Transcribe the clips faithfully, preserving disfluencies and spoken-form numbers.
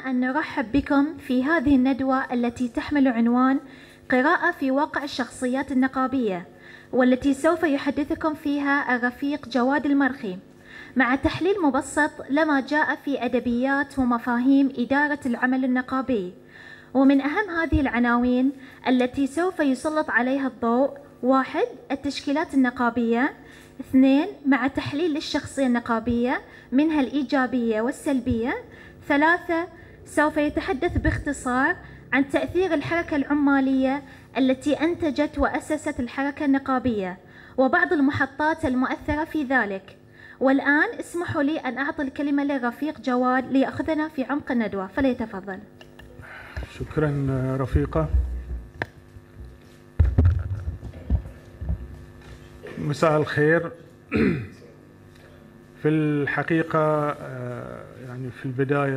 أن نرحب بكم في هذه الندوة التي تحمل عنوان قراءة في واقع الشخصيات النقابية، والتي سوف يحدثكم فيها الرفيق جواد المرخي مع تحليل مبسط لما جاء في أدبيات ومفاهيم إدارة العمل النقابي. ومن أهم هذه العناوين التي سوف يسلط عليها الضوء: واحد، التشكيلات النقابية. اثنين، مع تحليل للشخصية النقابية منها الإيجابية والسلبية. ثلاثة، سوف يتحدث باختصار عن تأثير الحركة العمالية التي أنتجت وأسست الحركة النقابية وبعض المحطات المؤثرة في ذلك. والآن اسمحوا لي أن أعطي الكلمة للرفيق جواد ليأخذنا في عمق الندوة، فليتفضل. شكرا رفيقة. مساء الخير. في الحقيقة يعني في البداية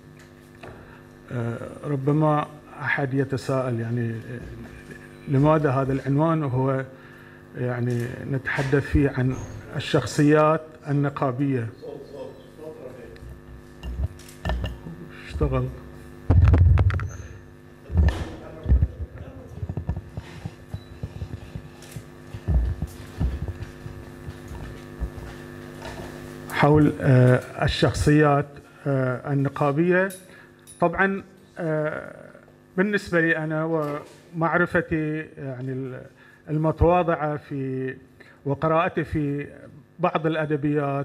ربما أحد يتساءل يعني لماذا هذا العنوان، وهو يعني نتحدث فيه عن الشخصيات النقابية. اشتغل. حول الشخصيات النقابية. طبعا بالنسبة لي أنا ومعرفتي يعني المتواضعة في وقراءتي في بعض الأدبيات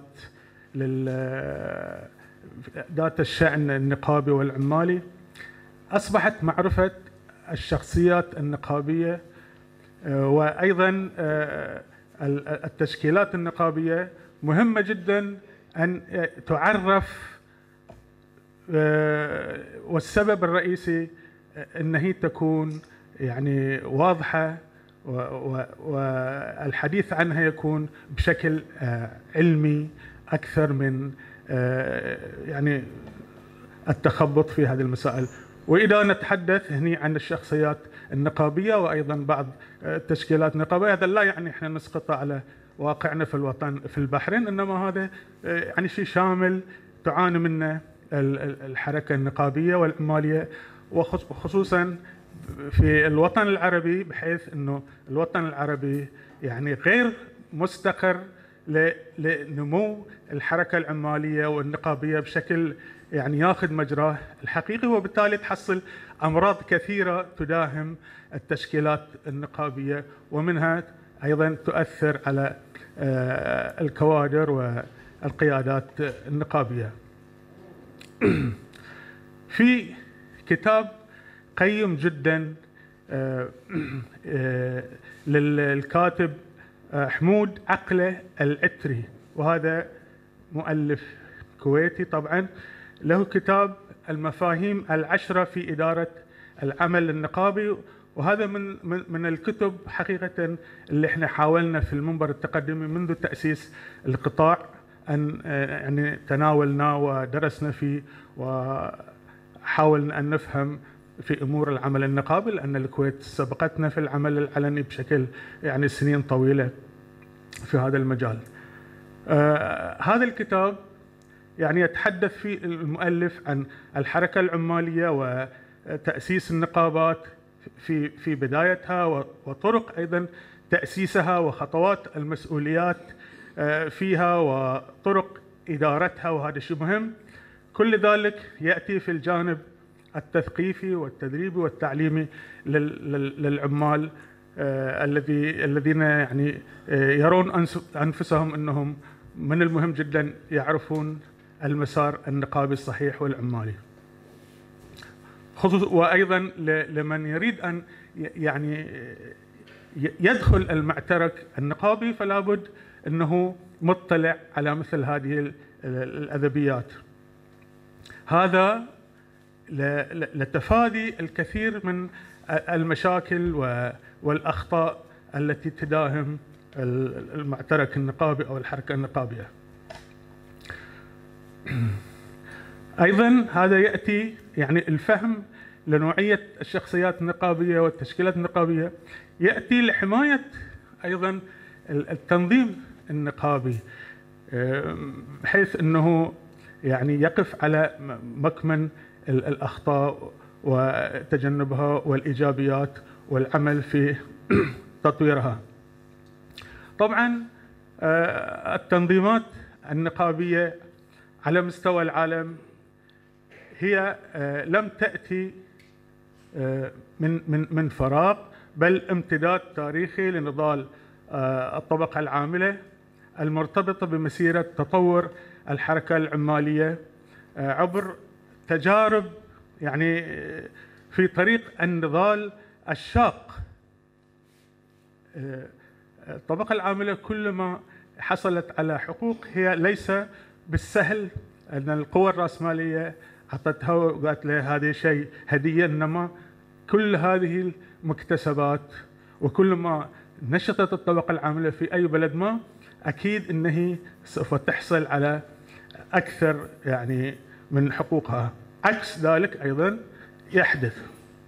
ذات الشأن النقابي والعمالي، أصبحت معرفة الشخصيات النقابية وأيضا التشكيلات النقابية مهمة جدا أن تعرف، والسبب الرئيسي أن هي تكون يعني واضحة والحديث عنها يكون بشكل علمي أكثر من يعني التخبط في هذه المسائل. وإذا نتحدث هنا عن الشخصيات النقابية وأيضا بعض التشكيلات النقابية، هذا لا يعني إحنا نسقط على واقعنا في الوطن في البحرين، إنما هذا يعني شيء شامل تعاني منه الحركة النقابية والعمالية، وخصوصا في الوطن العربي، بحيث إنه الوطن العربي يعني غير مستقر لنمو الحركة العمالية والنقابية بشكل يعني ياخذ مجراه الحقيقي، وبالتالي تحصل أمراض كثيرة تداهم التشكيلات النقابية، ومنها أيضا تؤثر على الكوادر والقيادات النقابية. في كتاب قيم جدا للكاتب حمود عقله العتري، وهذا مؤلف كويتي طبعا، له كتاب المفاهيم العشرة في إدارة العمل النقابي، وهذا من من من الكتب حقيقة اللي احنا حاولنا في المنبر التقدمي منذ تأسيس القطاع أن يعني تناولنا ودرسنا فيه، وحاولنا أن نفهم في أمور العمل النقابي، لأن الكويت سبقتنا في العمل العلني بشكل يعني سنين طويلة في هذا المجال. آه هذا الكتاب يعني يتحدث فيه المؤلف عن الحركة العمالية وتأسيس النقابات في في بدايتها، وطرق أيضا تأسيسها وخطوات المسؤوليات فيها وطرق إدارتها، وهذا شيء مهم. كل ذلك يأتي في الجانب التثقيفي والتدريبي والتعليمي للعمال الذي الذين يعني يرون أنفسهم أنهم من المهم جدا يعرفون المسار النقابي الصحيح والعمالي. خصوصا وأيضا لمن يريد أن يعني يدخل المعترك النقابي، فلا بد أنه مطلع على مثل هذه الأدبيات. هذا لتفادي الكثير من المشاكل والأخطاء التي تداهم المعترك النقابي أو الحركة النقابية. أيضا هذا يأتي يعني الفهم لنوعية الشخصيات النقابية والتشكيلات النقابية، يأتي لحماية أيضا التنظيم النقابي، بحيث أنه يعني يقف على مكمن الأخطاء وتجنبها والإيجابيات والعمل في تطويرها. طبعا التنظيمات النقابية على مستوى العالم هي لم تأتي من من من فراغ، بل امتداد تاريخي لنضال الطبقة العاملة المرتبطة بمسيرة تطور الحركة العمالية عبر تجارب يعني في طريق النضال الشاق. الطبقة العاملة كلما حصلت على حقوق هي ليس بالسهل أن القوى الرأسمالية أعطتها وقالت له هذه شيء هدية، إنما كل هذه المكتسبات وكل ما نشطت الطبقة العاملة في أي بلد ما أكيد أنه سوف تحصل على أكثر يعني من حقوقها. عكس ذلك أيضا يحدث.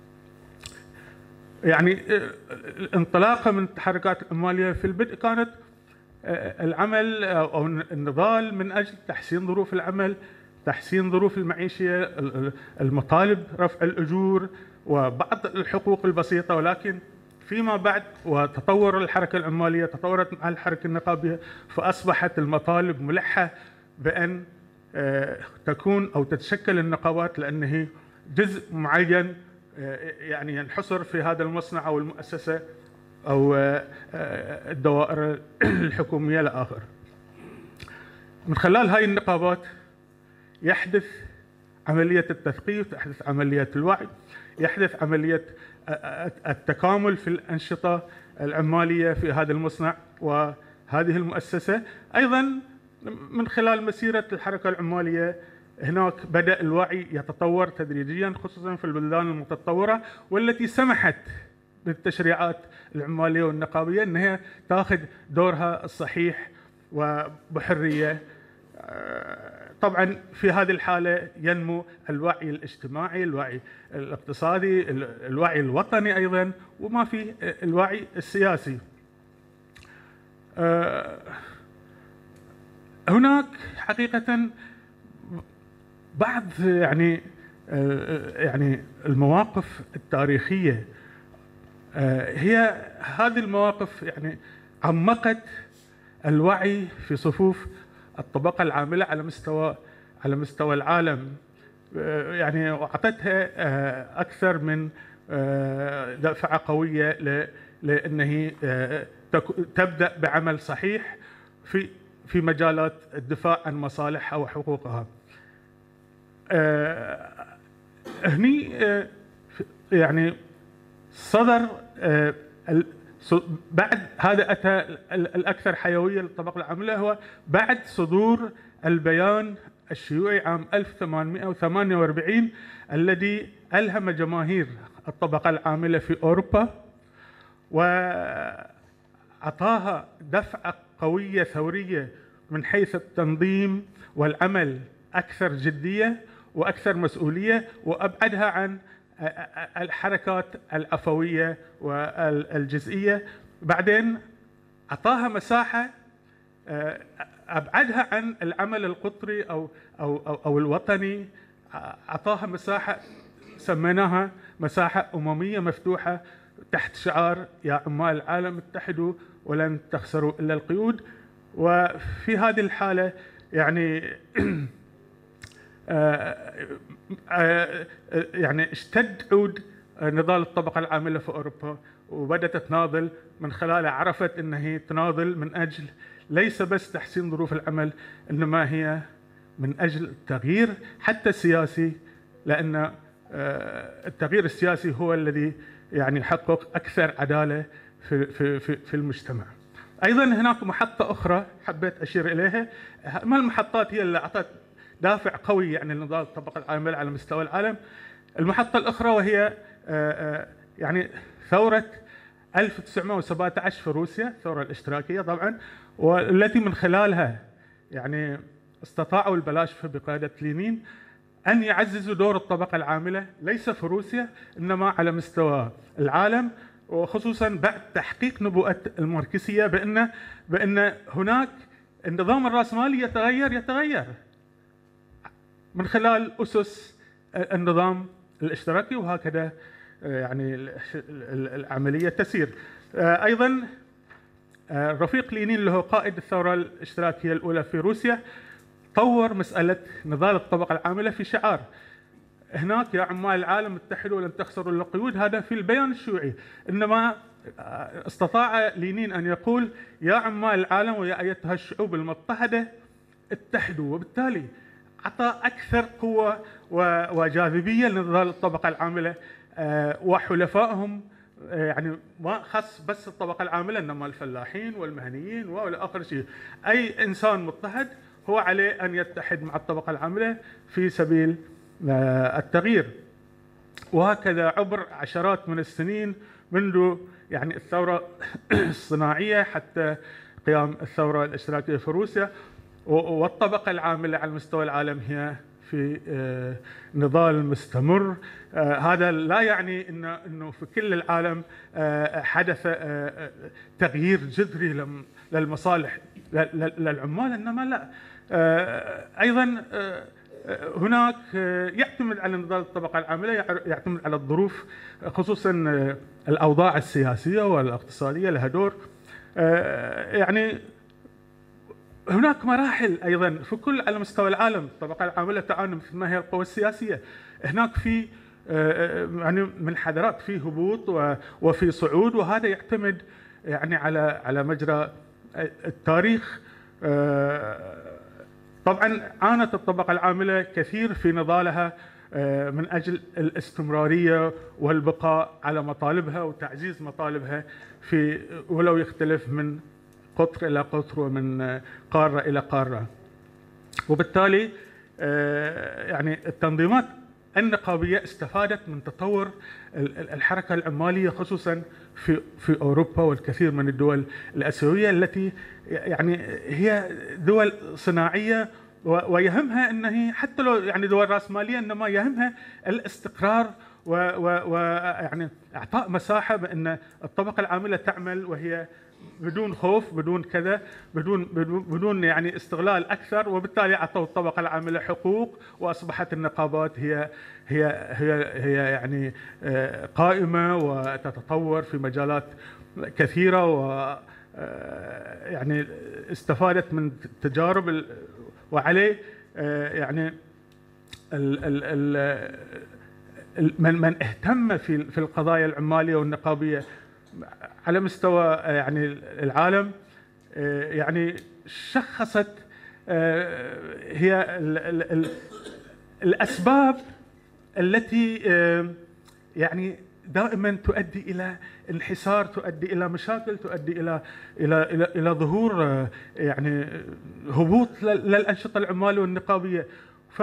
يعني الانطلاقة من التحركات العمالية في البدء كانت العمل أو النضال من أجل تحسين ظروف العمل، تحسين ظروف المعيشية، المطالب، رفع الأجور وبعض الحقوق البسيطة. ولكن فيما بعد وتطور الحركة العمالية، تطورت مع الحركة النقابية، فأصبحت المطالب ملحة بأن تكون أو تتشكل النقابات لأنه جزء معين يعني ينحصر في هذا المصنع أو المؤسسة أو الدوائر الحكومية لآخر. من خلال هاي النقابات يحدث عملية التثقيف، تحدث عملية الوعي، يحدث عملية التكامل في الأنشطة العمالية في هذا المصنع وهذه المؤسسة. أيضا من خلال مسيرة الحركة العمالية هناك بدأ الوعي يتطور تدريجيا، خصوصا في البلدان المتطورة والتي سمحت بالتشريعات العمالية والنقابية أنها تأخذ دورها الصحيح وبحرية. طبعا في هذه الحالة ينمو الوعي الاجتماعي، الوعي الاقتصادي، الوعي الوطني أيضا، وما في الوعي السياسي. هناك حقيقة بعض يعني يعني المواقف التاريخية، هي هذه المواقف يعني عمقت الوعي في صفوف الطبقة العاملة على مستوى على مستوى العالم، يعني أعطتها أكثر من دفعة قوية لأنه تبدأ بعمل صحيح في في مجالات الدفاع عن مصالحها وحقوقها. هني يعني صدر بعد هذا أتى الأكثر حيوية للطبقة العاملة هو بعد صدور البيان الشيوعي عام ألف وثمانمئة وثمانية وأربعين الذي ألهم جماهير الطبقة العاملة في أوروبا وأعطاها دفعة قوية ثورية من حيث التنظيم والعمل أكثر جدية وأكثر مسؤولية، وأبعدها عن الحركات العفوية والجزئية. بعدين أعطاها مساحة أبعدها عن العمل القطري أو أو أو, أو الوطني، أعطاها مساحة سميناها مساحة أممية مفتوحة تحت شعار يا عمال العالم اتحدوا ولن تخسروا إلا القيود. وفي هذه الحالة يعني يعني اشتد عود نضال الطبقة العاملة في أوروبا، وبدأت تناضل من خلاله، عرفت أنها تناضل من أجل ليس بس تحسين ظروف العمل، إنما هي من أجل التغيير حتى السياسي، لأن التغيير السياسي هو الذي يعني يحقق أكثر عدالة في في في, في المجتمع. أيضا هناك محطة أخرى حبيت أشير إليها، ما المحطات هي اللي أعطت دافع قوي يعني لنضال الطبقة العاملة على مستوى العالم. المحطة الأخرى وهي يعني ثورة ألف وتسعمئة وسبعة عشر في روسيا، الثورة الاشتراكية طبعا، والتي من خلالها يعني استطاعوا البلاشفة بقيادة لينين أن يعززوا دور الطبقة العاملة ليس في روسيا إنما على مستوى العالم، وخصوصا بعد تحقيق نبوءة الماركسية بأن بأن هناك النظام الرأسمالي يتغير يتغير من خلال أسس النظام الاشتراكي، وهكذا يعني العملية تسير. أيضا رفيق لينين اللي هو قائد الثورة الاشتراكية الأولى في روسيا طور مسألة نضال الطبقة العاملة في شعار هناك: يا عمال العالم اتحدوا لن تخسروا القيود. هذا في البيان الشيوعي، إنما استطاع لينين أن يقول: يا عمال العالم ويا أيتها الشعوب المضطهدة اتحدوا، وبالتالي أعطى أكثر قوة وجاذبية لنضال الطبقة العاملة وحلفائهم، يعني ما خص بس الطبقة العاملة إنما الفلاحين والمهنيين وإلى آخر شيء. أي إنسان مضطهد هو عليه أن يتحد مع الطبقة العاملة في سبيل التغيير. وهكذا عبر عشرات من السنين منذ يعني الثورة الصناعية حتى قيام الثورة الاشتراكية في روسيا، والطبقة العاملة على مستوى العالم هي في نضال مستمر. هذا لا يعني انه في كل العالم حدث تغيير جذري للمصالح للعمال، انما لا، ايضا هناك يعتمد على نضال الطبقة العاملة، يعتمد على الظروف، خصوصا الأوضاع السياسية والاقتصادية لها دور. يعني هناك مراحل أيضا في كل على مستوى العالم. الطبقة العاملة تعاني مثل ما هي القوى السياسية. هناك في يعني منحدرات، في هبوط وفي صعود، وهذا يعتمد يعني على على مجرى التاريخ. طبعا عانت الطبقة العاملة كثير في نضالها من أجل الاستمرارية والبقاء على مطالبها وتعزيز مطالبها، في ولو يختلف من قطر إلى قطر ومن قارة إلى قارة. وبالتالي يعني التنظيمات النقابية استفادت من تطور الحركة العمالية، خصوصا في في أوروبا والكثير من الدول الآسيوية التي يعني هي دول صناعية، ويهمها أن هي حتى لو يعني دول رأسمالية إنما يهمها الاستقرار ويعني إعطاء مساحة بأن الطبقة العاملة تعمل وهي بدون خوف، بدون كذا، بدون بدون يعني استغلال اكثر. وبالتالي اعطوا الطبقه العامله حقوق، واصبحت النقابات هي هي هي هي يعني قائمه وتتطور في مجالات كثيره، و يعني استفادت من تجارب، وعليه يعني ال ال من من اهتم في في القضايا العماليه والنقابيه على مستوى يعني العالم، يعني شخصت هي الأسباب التي يعني دائما تؤدي إلى انحسار، تؤدي إلى مشاكل، تؤدي إلى إلى إلى إلى ظهور يعني هبوط للأنشطة العمالية والنقابية. ف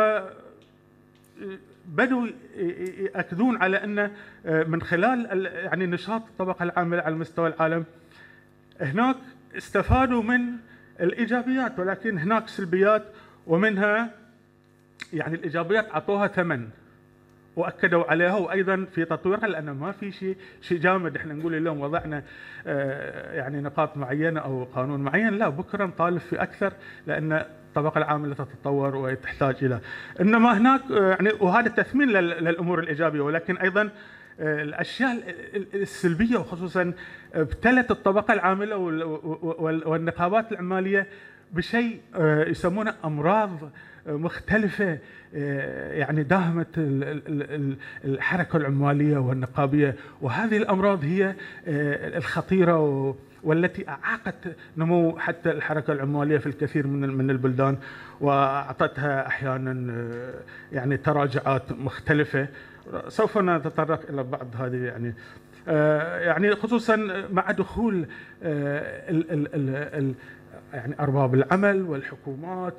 بدوا يأكدون على أن من خلال يعني نشاط الطبقة العاملة على مستوى العالم هناك استفادوا من الإيجابيات، ولكن هناك سلبيات، ومنها يعني الإيجابيات أعطوها ثمن وأكدوا عليها، وأيضا في تطويرها، لأن ما في شيء شيء جامد احنا نقول اليوم وضعنا يعني نقاط معينة أو قانون معين، لا، بكرة نطالب في أكثر، لأن الطبقة العاملة تتطور وتحتاج إلى. إنما هناك يعني، وهذا تثمين للأمور الإيجابية، ولكن أيضا الأشياء السلبية، وخصوصا ابتلت الطبقة العاملة والنقابات العمالية بشيء يسمونه أمراض مختلفة يعني داهمت الحركة العمالية والنقابية، وهذه الأمراض هي الخطيرة والتي أعاقت نمو حتى الحركة العمالية في الكثير من من البلدان، وأعطتها أحيانا يعني تراجعات مختلفة. سوف نتطرق إلى بعض هذه يعني يعني خصوصا مع دخول ال ال ال يعني أرباب العمل والحكومات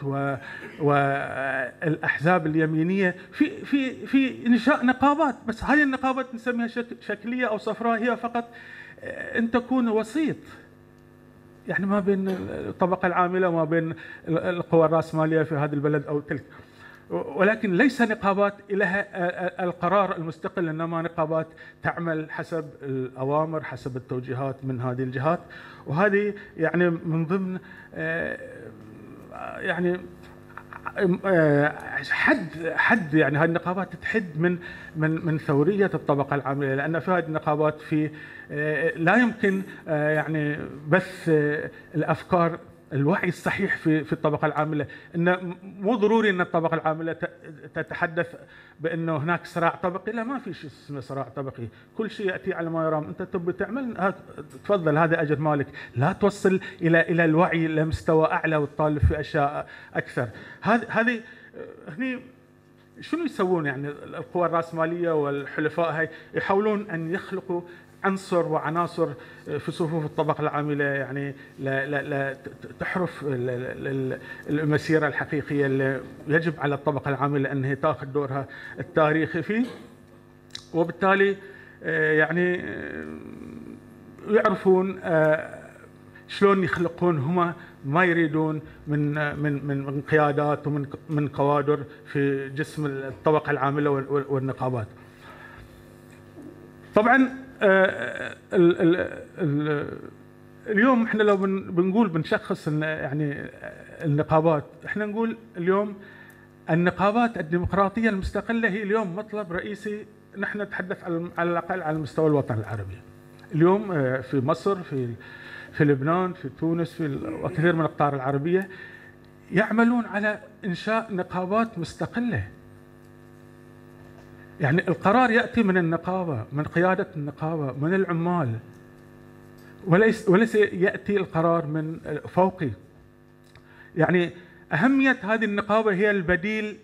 والأحزاب اليمينية في في في إنشاء نقابات، بس هذه النقابات نسميها شكلية أو صفراء، هي فقط أن تكون وسيط يعني ما بين الطبقة العاملة وما بين القوى الرأسمالية في هذا البلد أو تلك، ولكن ليس نقابات لها القرار المستقل، إنما نقابات تعمل حسب الأوامر، حسب التوجيهات من هذه الجهات. وهذه يعني من ضمن يعني حد حد يعني هذه النقابات تحد من من من ثوريه الطبقه العامله، لان في هذه النقابات في لا يمكن يعني بث الافكار الوعي الصحيح في في الطبقه العامله، انه مو ضروري ان الطبقه العامله تتحدث بانه هناك صراع طبقي، لا ما في شيء اسمه صراع طبقي، كل شيء ياتي على ما يرام، انت تبي تعمل تفضل هذا اجر مالك، لا توصل الى الى الوعي لمستوى اعلى وتطالب في اشياء اكثر. هذه هذه هني شنو يسوون يعني القوى الراسماليه والحلفاء هاي؟ يحاولون ان يخلقوا عنصر وعناصر في صفوف الطبقة العاملة يعني لا لا لا تحرف المسيرة الحقيقية اللي يجب على الطبقة العاملة أن هي تأخذ دورها التاريخي فيه، وبالتالي يعني يعرفون شلون يخلقون هما ما يريدون من من من من قيادات ومن من كوادر في جسم الطبقة العاملة والنقابات. طبعا ال ال ال اليوم احنا لو بنقول بنشخص يعني النقابات، احنا نقول اليوم النقابات الديمقراطيه المستقله هي اليوم مطلب رئيسي، نحن نتحدث على الاقل على مستوى الوطن العربي. اليوم في مصر، في في لبنان، في تونس، في وكثير من الاقطار العربيه يعملون على انشاء نقابات مستقله. يعني القرار يأتي من النقابة، من قيادة النقابة، من العمال، وليس وليس يأتي القرار من فوقي. يعني أهمية هذه النقابة هي البديل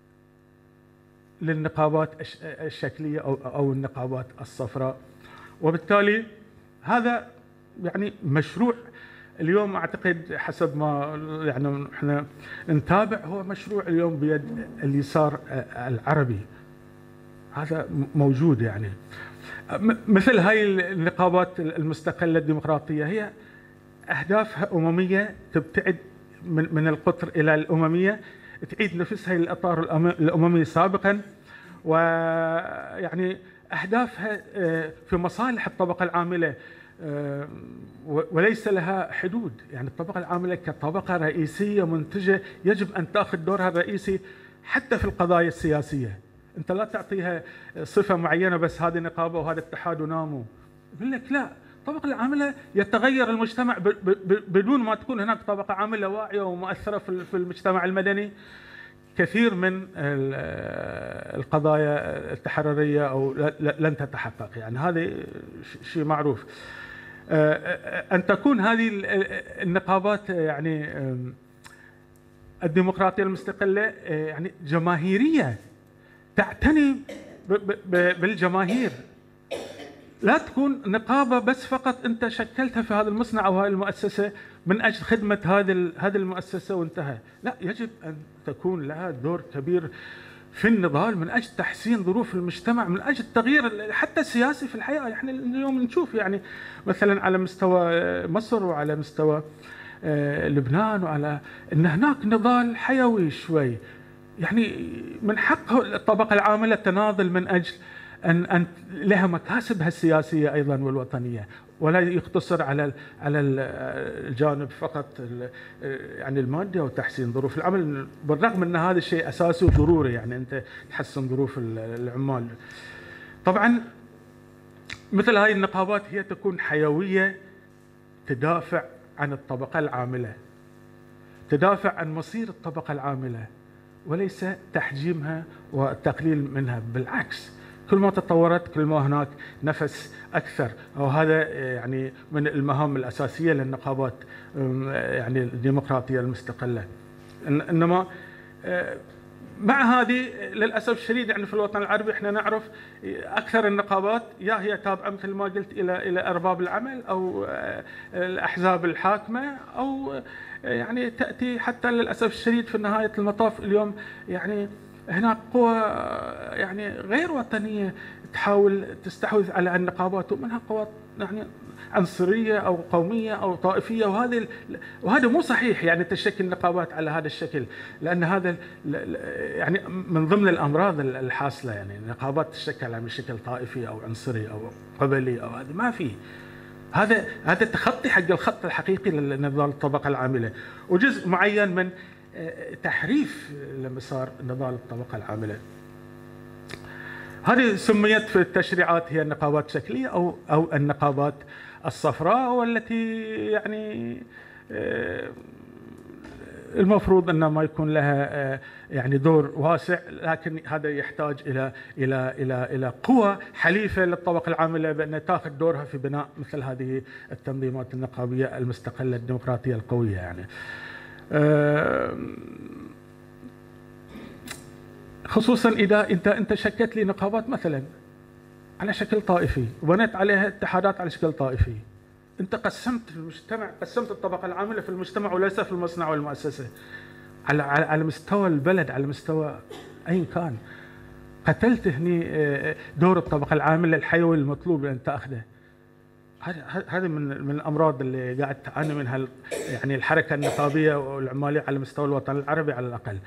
للنقابات الشكلية أو أو النقابات الصفراء، وبالتالي هذا يعني مشروع اليوم أعتقد حسب ما يعني احنا نتابع هو مشروع اليوم بيد اليسار العربي. هذا موجود يعني مثل هاي النقابات المستقلة الديمقراطية هي أهدافها أممية، تبتعد من من القطر إلى الأممية، تعيد نفسها للإطار الأممي سابقا، ويعني أهدافها في مصالح الطبقة العاملة وليس لها حدود. يعني الطبقة العاملة كطبقة رئيسية منتجة يجب أن تأخذ دورها الرئيسي حتى في القضايا السياسية. أنت لا تعطيها صفة معينة بس هذه نقابة وهذا اتحاد وناموا، يقول لك لا، الطبقة العاملة يتغير المجتمع بدون ما تكون هناك طبقة عاملة واعية ومؤثرة في المجتمع المدني. كثير من القضايا التحررية أو لن تتحقق، يعني هذا شيء معروف. أن تكون هذه النقابات يعني الديمقراطية المستقلة يعني جماهيرية، تعتني بالجماهير، لا تكون نقابة بس فقط أنت شكلتها في هذا المصنع أو هذه المؤسسة من أجل خدمة هذه هذه المؤسسة وانتهى. لا، يجب أن تكون لها دور كبير في النضال من أجل تحسين ظروف المجتمع، من أجل التغيير حتى السياسي في الحياة. احنا اليوم نشوف يعني مثلا على مستوى مصر وعلى مستوى لبنان وعلى أن هناك نضال حيوي شوي، يعني من حق الطبقة العاملة تناضل من أجل أن أن لها مكاسبها السياسية أيضا والوطنية، ولا يقتصر على على الجانب فقط يعني المادي أو تحسين ظروف العمل، بالرغم أن هذا الشيء أساسي وضروري، يعني أنت تحسن ظروف العمال. طبعا مثل هذه النقابات هي تكون حيوية، تدافع عن الطبقة العاملة، تدافع عن مصير الطبقة العاملة، وليس تحجيمها والتقليل منها. بالعكس، كل ما تطورت كل ما هناك نفس أكثر، وهذا يعني من المهام الأساسية للنقابات يعني الديمقراطية المستقلة. إنما مع هذه للأسف الشديد يعني في الوطن العربي احنا نعرف أكثر النقابات يا هي تابعة مثل ما قلت إلى إلى أرباب العمل أو الأحزاب الحاكمة، أو يعني تأتي حتى للأسف الشديد في نهاية المطاف اليوم يعني هناك قوى يعني غير وطنية تحاول تستحوذ على النقابات، ومنها قوى يعني عنصرية أو قومية أو طائفية، وهذا وهذا مو صحيح يعني تشكل نقابات على هذا الشكل، لأن هذا يعني من ضمن الأمراض الحاصلة، يعني النقابات تشكل على شكل طائفي أو عنصري أو قبلي أو هذا ما فيه. هذا هذا تخطي حق الخط الحقيقي لنضال الطبقة العاملة، وجزء معين من تحريف لمسار نضال الطبقة العاملة. هذه سميت في التشريعات هي النقابات الشكلية أو أو النقابات الصفراء، والتي يعني المفروض أن ما يكون لها يعني دور واسع، لكن هذا يحتاج إلى إلى إلى إلى قوى حليفة للطبقة العاملة بأن تأخذ دورها في بناء مثل هذه التنظيمات النقابية المستقلة الديمقراطية القوية. يعني خصوصا إذا أنت أنت شكلت لي نقابات مثلا على شكل طائفي وبنيت عليها اتحادات على شكل طائفي، أنت قسمت المجتمع، قسمت الطبقة العاملة في المجتمع وليس في المصنع والمؤسسة، على على مستوى البلد، على مستوى أي كان. قتلت هني دور الطبقة العاملة الحيوي المطلوب أن تأخذه. هذه من من الأمراض اللي قاعد تعاني منها يعني الحركة النقابية والعمالية على مستوى الوطن العربي على الأقل.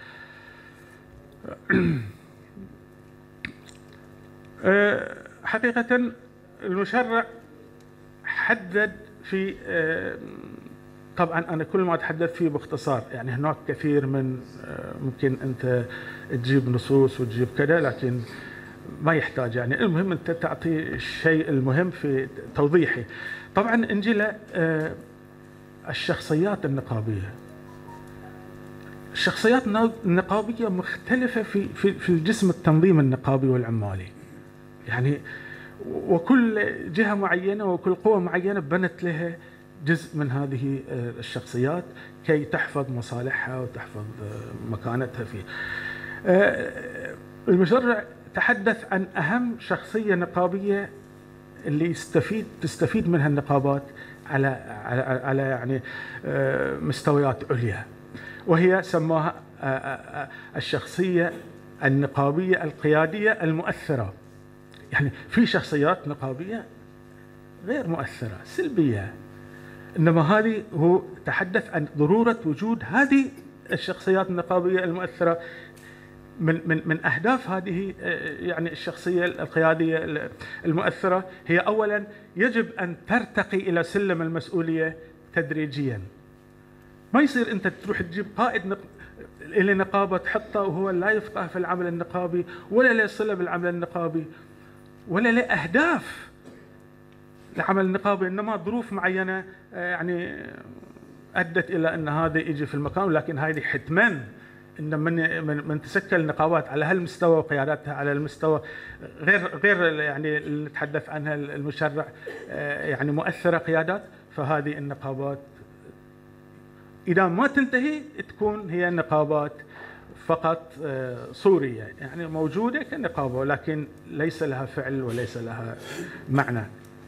حقيقة المشرع حدد في، طبعا أنا كل ما أتحدث فيه باختصار، يعني هناك كثير من ممكن أنت تجيب نصوص وتجيب كذا، لكن ما يحتاج. يعني المهم أنت تعطي الشيء المهم في توضيحه. طبعا نجي له الشخصيات النقابية. الشخصيات النقابية مختلفة في في في الجسم التنظيم النقابي والعمالي، يعني وكل جهة معينة وكل قوة معينة بنت لها جزء من هذه الشخصيات كي تحفظ مصالحها وتحفظ مكانتها فيه. المشرع تحدث عن أهم شخصية نقابية اللي يستفيد تستفيد منها النقابات على على على يعني مستويات عليا، وهي سماها الشخصية النقابية القيادية المؤثرة. يعني في شخصيات نقابية غير مؤثرة سلبية، إنما هذه هو تحدث عن ضرورة وجود هذه الشخصيات النقابية المؤثرة. من من من أهداف هذه يعني الشخصية القيادية المؤثرة هي أولا يجب أن ترتقي إلى سلم المسؤولية تدريجيا. ما يصير أنت تروح تجيب قائد نق... إلى نقابة تحطه وهو لا يفقه في العمل النقابي ولا له صلة بالعمل النقابي ولا له أهداف العمل النقابي، إنما ظروف معينة يعني أدت إلى أن هذا يجي في المكان. ولكن هذه حتما إن من من تسكل النقابات على هالمستوى وقياداتها على المستوى غير غير يعني اللي نتحدث عنها المشرع يعني مؤثرة قيادات، فهذه النقابات إذا ما تنتهي تكون هي نقابات فقط صورية، يعني موجودة كنقابة ولكن ليس لها فعل وليس لها معنى.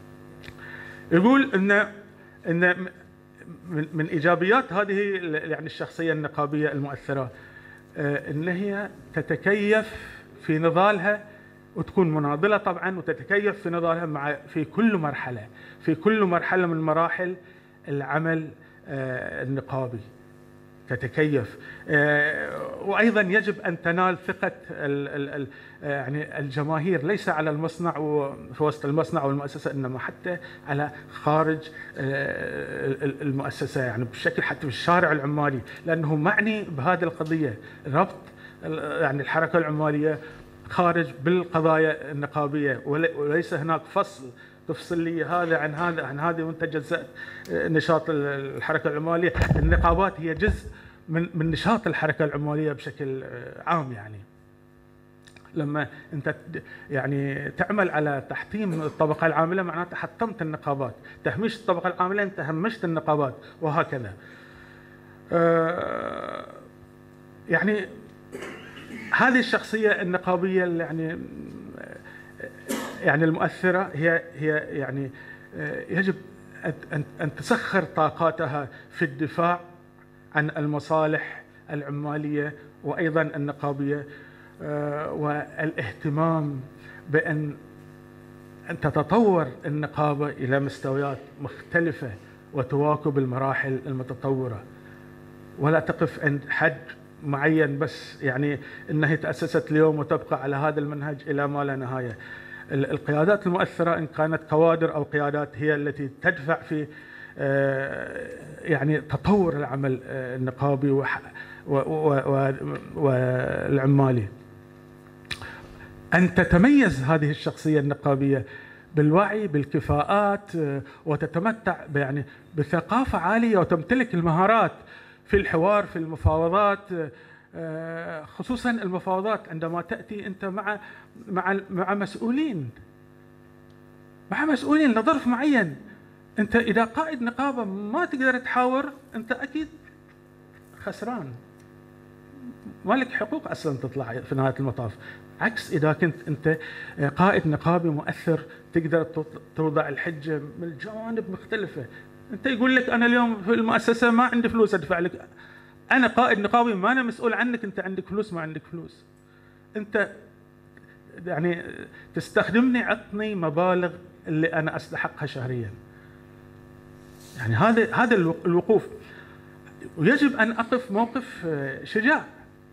يقول إن إن من من إيجابيات هذه يعني الشخصية النقابية المؤثرة إن هي تتكيف في نضالها وتكون مناضلة طبعا، وتتكيف في نضالها مع في كل مرحلة في كل مرحلة من مراحل العمل النقابي تتكيف. وأيضا يجب أن تنال ثقة يعني الجماهير، ليس على المصنع وفي وسط المصنع والمؤسسة، إنما حتى على خارج المؤسسة، يعني بشكل حتى في الشارع العمالي، لأنه معني بهذه القضية، ربط يعني الحركة العمالية خارج بالقضايا النقابية، وليس هناك فصل تفصل لي هذا عن هذا عن هذا وانت جزأت نشاط الحركة العمالية. النقابات هي جزء من من نشاط الحركة العمالية بشكل عام. يعني لما انت يعني تعمل على تحطيم الطبقة العاملة معناته حطمت النقابات، تهميش الطبقة العاملة انت همشت النقابات، وهكذا. يعني هذه الشخصية النقابية اللي يعني يعني المؤثرة هي هي يعني يجب أن أن تسخر طاقاتها في الدفاع عن المصالح العمالية وأيضا النقابية، والاهتمام بأن أن تتطور النقابة إلى مستويات مختلفة وتواكب المراحل المتطورة، ولا تقف عند حد معين بس، يعني أنها تأسست اليوم وتبقى على هذا المنهج إلى ما لا نهاية. القيادات المؤثرة إن كانت كوادر أو قيادات هي التي تدفع في يعني تطور العمل النقابي والعمالي. أن تتميز هذه الشخصية النقابية بالوعي بالكفاءات وتتمتع يعني بثقافة عالية وتمتلك المهارات في الحوار في المفاوضات، خصوصا المفاوضات عندما تأتي أنت مع مع مع مسؤولين مع مسؤولين لظرف معين. أنت إذا قائد نقابة ما تقدر تحاور، أنت أكيد خسران، ما لك حقوق أصلا تطلع في نهاية المطاف. عكس إذا كنت أنت قائد نقابي مؤثر تقدر توضع الحجة من الجوانب مختلفة. أنت يقول لك أنا اليوم في المؤسسة ما عندي فلوس أدفع لك، أنا قائد نقابي ما أنا مسؤول عنك، أنت عندك فلوس ما عندك فلوس، أنت يعني تستخدمني عطني مبالغ اللي أنا أستحقها شهريا. يعني هذا هذا الوقوف، ويجب أن أقف موقف شجاع.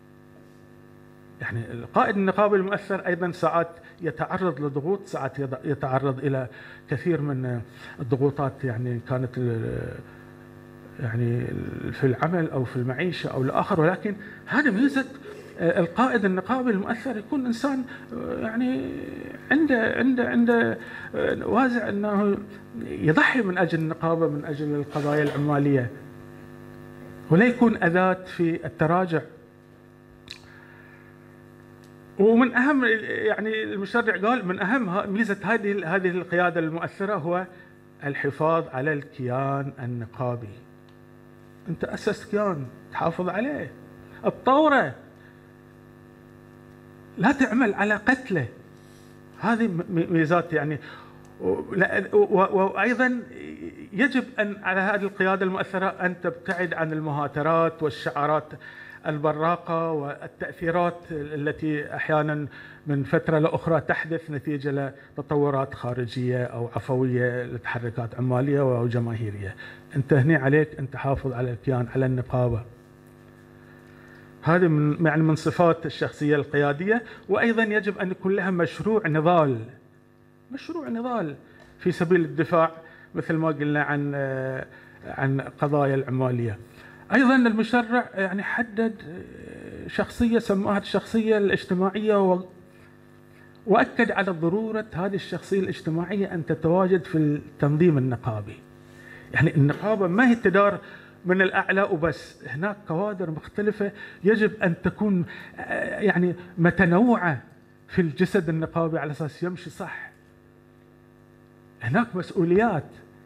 يعني القائد النقابي المؤثر أيضا ساعات يتعرض لضغوط، ساعات يتعرض إلى كثير من الضغوطات، يعني كانت يعني في العمل أو في المعيشة أو الآخر، ولكن هذا ميزة القائد النقابي المؤثر، يكون إنسان يعني عنده عنده عنده وازع أنه يضحي من أجل النقابة، من أجل القضايا العمالية، ولا يكون أداة في التراجع. ومن أهم يعني المشرع قال من أهم ميزة هذه هذه القيادة المؤثرة هو الحفاظ على الكيان النقابي. أنت أسست كيان تحافظ عليه، تطوره، لا تعمل على قتله. هذه ميزات يعني. وأيضا يجب أن على هذه القيادة المؤثرة أن تبتعد عن المهاترات والشعارات البراقة والتأثيرات التي أحيانا من فترة لأخرى تحدث نتيجة لتطورات خارجية أو عفوية لتحركات عمالية أو جماهيرية. أنت هنا عليك أن تحافظ على الكيان، على النقابة. هذه من يعني من صفات الشخصية القيادية. وأيضا يجب أن يكون لها مشروع نضال، مشروع نضال في سبيل الدفاع مثل ما قلنا عن عن قضايا العمالية. أيضا المشرع يعني حدد شخصية سماها الشخصية الاجتماعية، وأكد على ضرورة هذه الشخصية الاجتماعية أن تتواجد في التنظيم النقابي. يعني النقابة ما هي تدار من الأعلى وبس، هناك كوادر مختلفة يجب أن تكون يعني متنوعة في الجسد النقابي على أساس يمشي صح. هناك مسؤوليات.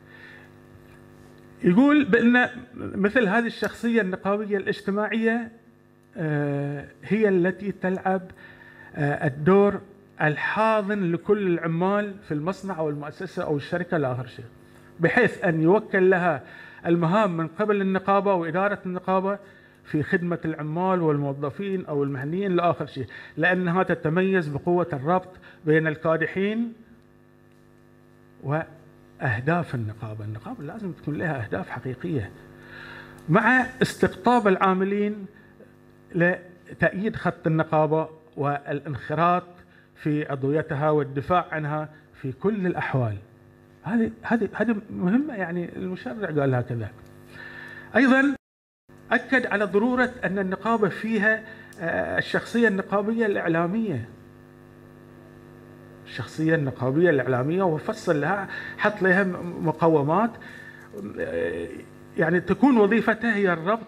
يقول بأن مثل هذه الشخصية النقابية الاجتماعية هي التي تلعب الدور الحاضن لكل العمال في المصنع أو المؤسسة أو الشركة لآخر شيء، بحيث أن يوكل لها المهام من قبل النقابة وإدارة النقابة في خدمة العمال والموظفين أو المهنيين لآخر شيء، لأنها تتميز بقوة الربط بين الكادحين وأهداف النقابة. النقابة لازم تكون لها أهداف حقيقية، مع استقطاب العاملين لتأييد خط النقابة والانخراط في عضويتها والدفاع عنها في كل الأحوال. هذه هذه هذه مهمة، يعني المشرع قال هكذا. أيضا أكد على ضرورة أن النقابة فيها الشخصية النقابية الإعلامية، الشخصية النقابية الإعلامية، وفصل لها حط لها مقومات، يعني تكون وظيفتها هي الربط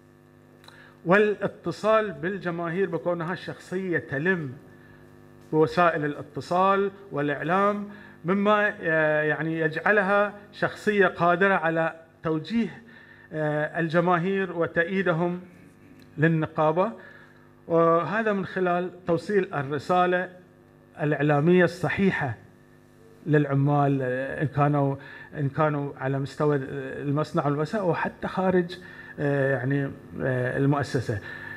والاتصال بالجماهير بكونها شخصية تلم بوسائل الاتصال والإعلام، مما يعني يجعلها شخصية قادرة على توجيه الجماهير وتأييدهم للنقابة، وهذا من خلال توصيل الرسالة الإعلامية الصحيحة للعمال، إن كانوا إن كانوا على مستوى المصنع والمؤسسة وحتى خارج يعني المؤسسة،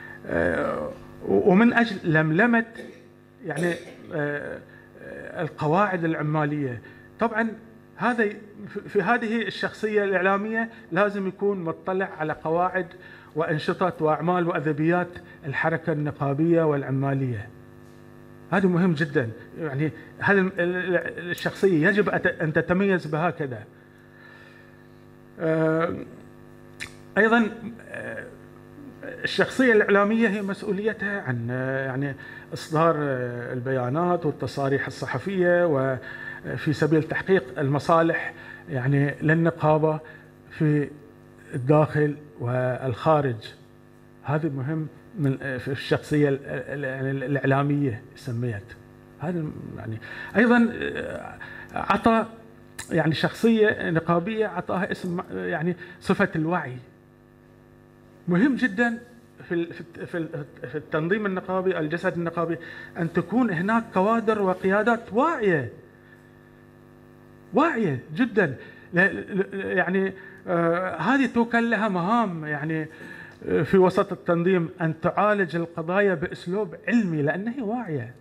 ومن أجل لملمة يعني القواعد العمالية. طبعا هذا في هذه الشخصية الإعلامية لازم يكون مطلع على قواعد وأنشطة وأعمال وأدبيات الحركة النقابية والعمالية. هذا مهم جدا، يعني هذه الشخصية يجب أن تتميز بهكذا. أيضا الشخصية الإعلامية هي مسؤوليتها عن يعني إصدار البيانات والتصاريح الصحفية وفي سبيل تحقيق المصالح يعني للنقابة في الداخل والخارج. هذا مهم من في الشخصية الإعلامية سميت. هذا يعني أيضا عطى يعني شخصية نقابية عطاها اسم يعني صفة الوعي. مهم جدا في في في التنظيم النقابي الجسد النقابي ان تكون هناك كوادر وقيادات واعيه واعيه جدا، يعني آه هذه توكل لها مهام يعني في وسط التنظيم ان تعالج القضايا باسلوب علمي لانها واعيه،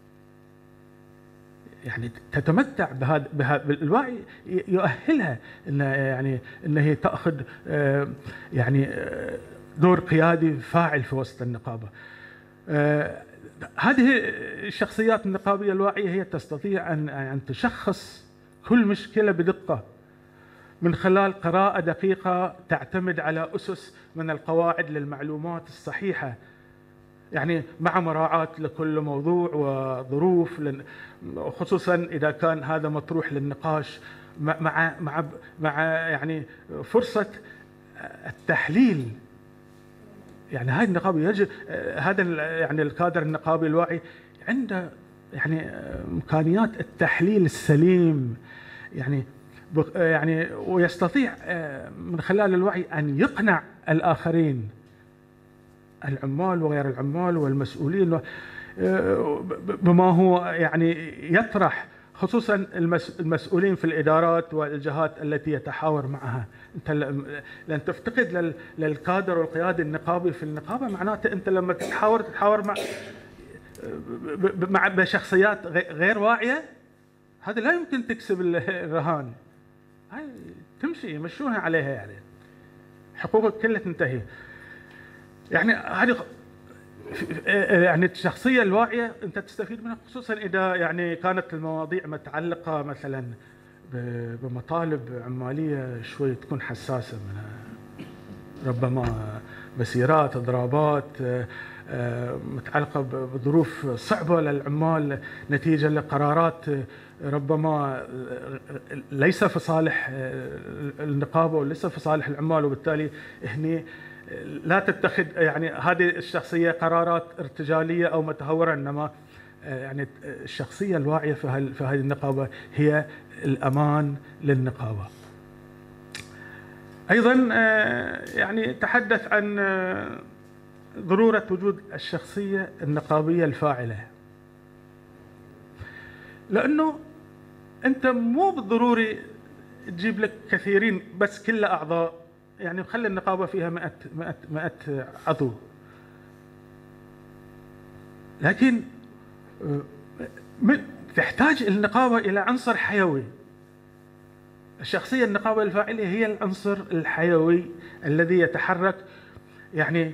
يعني تتمتع بهذا بهذا الوعي يؤهلها ان يعني ان هي تاخذ آه يعني آه دور قيادي فاعل في وسط النقابة. آه هذه الشخصيات النقابية الواعية هي تستطيع أن أن تشخص كل مشكلة بدقة من خلال قراءة دقيقة تعتمد على أسس من القواعد للمعلومات الصحيحة، يعني مع مراعاة لكل موضوع وظروف، خصوصا إذا كان هذا مطروح للنقاش مع مع مع يعني فرصة التحليل. يعني هذه النقابة يجب هذا يعني الكادر النقابي الواعي عنده يعني إمكانيات التحليل السليم، يعني يعني ويستطيع من خلال الوعي أن يقنع الآخرين العمال وغير العمال والمسؤولين بما هو يعني يطرح، خصوصا المسؤولين في الإدارات والجهات التي يتحاور معها. انت لن تفتقد للكادر والقيادي النقابي في النقابه، معناته انت لما تتحاور تتحاور مع مع بشخصيات غير واعيه، هذا لا يمكن تكسب الرهان. هاي تمشي يمشونها عليها، يعني حقوقك كلها تنتهي. يعني هذه يعني الشخصيه الواعيه انت تستفيد منها، خصوصا اذا يعني كانت المواضيع متعلقه مثلا بمطالب عماليه شوي تكون حساسه، منها ربما مسيرات اضرابات متعلقه بظروف صعبه للعمال نتيجه لقرارات ربما ليس في صالح النقابه وليس في صالح العمال، وبالتالي هني لا تتخذ يعني هذه الشخصيه قرارات ارتجاليه او متهوره، انما يعني الشخصيه الواعيه في في هذه النقابه هي الأمان للنقابة. أيضا يعني تحدث عن ضرورة وجود الشخصية النقابية الفاعلة، لأنه أنت مو بالضروري تجيب لك كثيرين بس كل أعضاء، يعني خلي النقابة فيها مئة مئة مئة عضو، لكن تحتاج النقابة إلى عنصر حيوي. الشخصية النقابة الفاعلة هي العنصر الحيوي الذي يتحرك يعني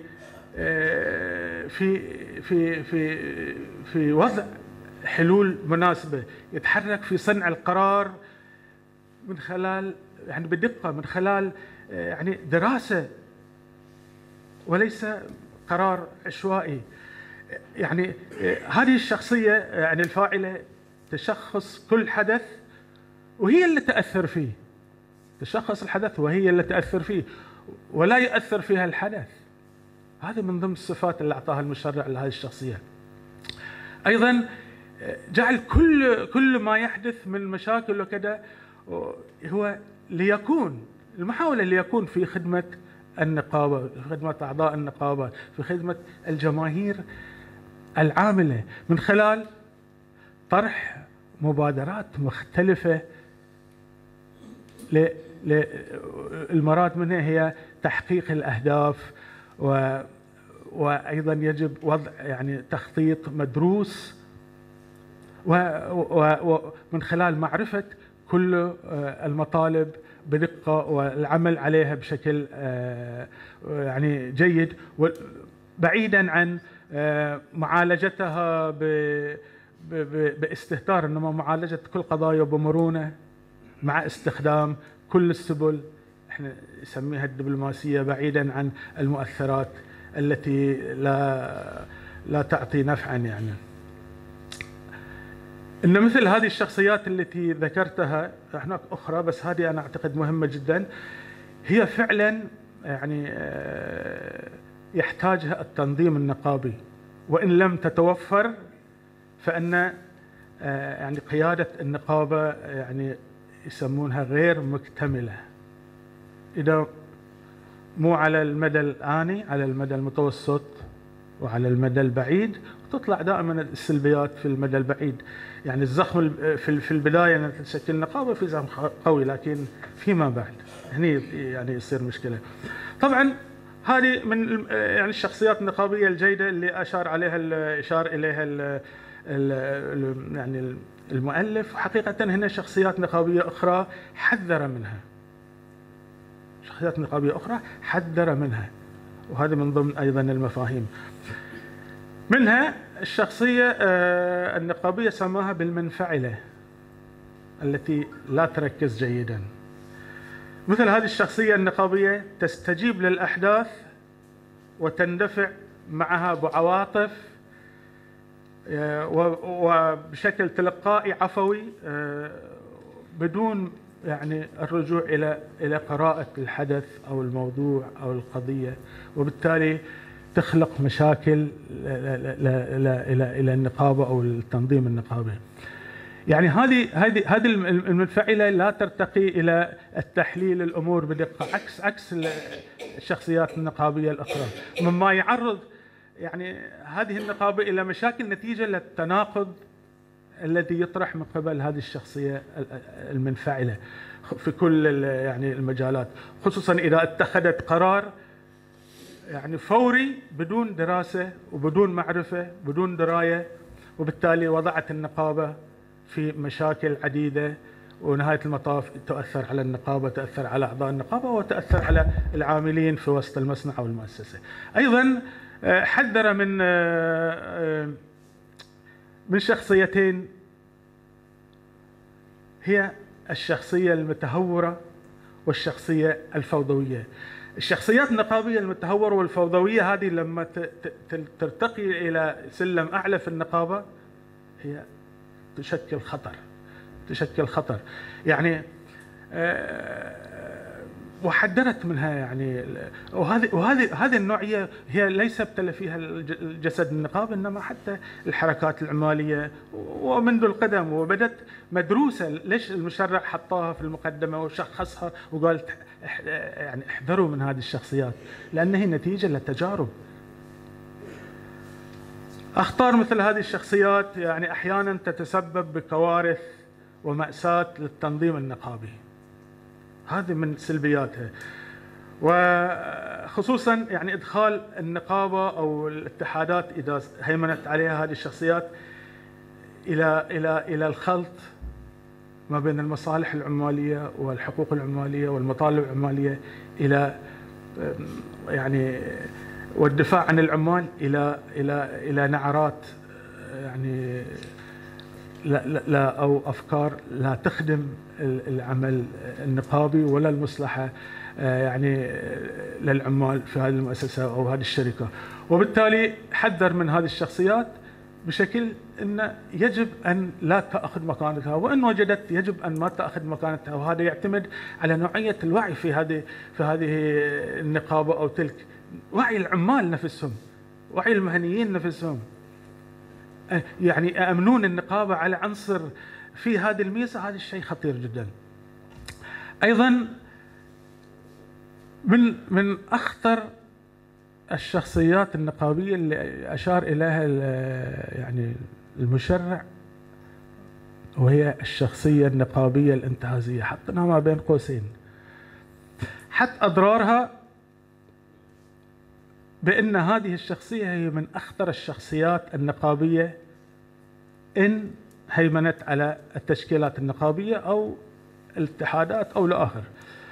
في في في في وضع حلول مناسبة، يتحرك في صنع القرار من خلال يعني بدقة، من خلال يعني دراسة وليس قرار عشوائي. يعني هذه الشخصية يعني الفاعلة تشخص كل حدث وهي اللي تأثر فيه، تشخص الحدث وهي اللي تأثر فيه ولا يؤثر فيها الحدث. هذا من ضمن الصفات اللي أعطاها المشرع لهذه الشخصية. أيضا جعل كل كل ما يحدث من مشاكل وكذا هو ليكون المحاولة ليكون في خدمة النقابة، في خدمة أعضاء النقابة، في خدمة الجماهير العاملة، من خلال طرح مبادرات مختلفة. المراد منها هي تحقيق الأهداف، و وأيضا يجب وضع يعني تخطيط مدروس ومن خلال معرفة كل المطالب بدقة والعمل عليها بشكل يعني جيد، بعيدا عن معالجتها باستهتار، انما معالجة كل قضايا بمرونة مع استخدام كل السبل احنا نسميها الدبلوماسية، بعيدا عن المؤثرات التي لا لا تعطي نفعا. يعني إن مثل هذه الشخصيات التي ذكرتها، هناك أخرى بس هذه أنا أعتقد مهمة جدا، هي فعلا يعني يحتاجها التنظيم النقابي، وإن لم تتوفر فإن يعني قيادة النقابة يعني يسمونها غير مكتملة، إذا مو على المدى الآني، على المدى المتوسط وعلى المدى البعيد، تطلع دائما السلبيات في المدى البعيد. يعني الزخم في البداية تشكل نقابة في زخم قوي، لكن فيما بعد هني يعني يصير مشكلة. طبعا هذه من يعني الشخصيات النقابية الجيدة اللي أشار عليها الإشار إليها ال ال يعني المؤلف. حقيقة هنا شخصيات نقابية أخرى حذر منها، شخصيات نقابية أخرى حذر منها، وهذا من ضمن أيضا المفاهيم. منها الشخصية النقابية سماها بالمنفعلة، التي لا تركز جيدا. مثل هذه الشخصية النقابية تستجيب للأحداث وتندفع معها بعواطف وبشكل تلقائي عفوي، بدون يعني الرجوع إلى إلى قراءة الحدث أو الموضوع أو القضية، وبالتالي تخلق مشاكل إلى إلى إلى النقابة أو التنظيم النقابي. يعني هذه هذه هذه المنفعلة لا ترتقي إلى التحليل الأمور بدقة، عكس عكس الشخصيات النقابية الأخرى، مما يعرض يعني هذه النقابة إلى مشاكل نتيجة للتناقض الذي يطرح من قبل هذه الشخصية المنفعلة في كل يعني المجالات، خصوصا إذا اتخذت قرار يعني فوري بدون دراسة وبدون معرفة بدون دراية، وبالتالي وضعت النقابة في مشاكل عديدة، ونهاية المطاف تؤثر على النقابة، تأثر على أعضاء النقابة، وتأثر على العاملين في وسط المصنع أو المؤسسة. أيضا حذر من من شخصيتين، هي الشخصية المتهورة والشخصية الفوضوية. الشخصيات النقابية المتهورة والفوضوية هذه لما ترتقي إلى سلم أعلى في النقابة هي تشكل خطر، تشكل خطر يعني وحذرت منها. يعني وهذه وهذه هذه النوعيه هي ليس ابتلى فيها الجسد النقابي، انما حتى الحركات العماليه ومنذ القدم، وبدت مدروسه. ليش المشرع حطاها في المقدمه وشخصها وقال يعني احذروا من هذه الشخصيات، لانها نتيجه لتجارب. اخطار مثل هذه الشخصيات يعني احيانا تتسبب بكوارث ومأساة للتنظيم النقابي، هذه من سلبياتها. وخصوصا يعني ادخال النقابه او الاتحادات اذا هيمنت عليها هذه الشخصيات الى الى الى الخلط ما بين المصالح العماليه والحقوق العماليه والمطالب العماليه، الى يعني والدفاع عن العمال الى الى الى نعرات يعني لا, لا, لا أو أفكار لا تخدم العمل النقابي ولا المصلحة يعني للعمال في هذه المؤسسة أو هذه الشركة. وبالتالي حذر من هذه الشخصيات بشكل أن يجب أن لا تأخذ مكانتها، وإن وجدت يجب أن ما تأخذ مكانتها، وهذا يعتمد على نوعية الوعي في هذه في هذه النقابة أو تلك، وعي العمال نفسهم، وعي المهنيين نفسهم، يعني يأمنون النقابة على عنصر في هذه الميزة. هذا الشيء خطير جدا. أيضا من من أخطر الشخصيات النقابية اللي أشار إليها يعني المشرع، وهي الشخصية النقابية الانتهازية، حطيناها ما بين قوسين. حط أضرارها بأن هذه الشخصية هي من أخطر الشخصيات النقابية إن هيمنت على التشكيلات النقابية أو الاتحادات أو الآخر.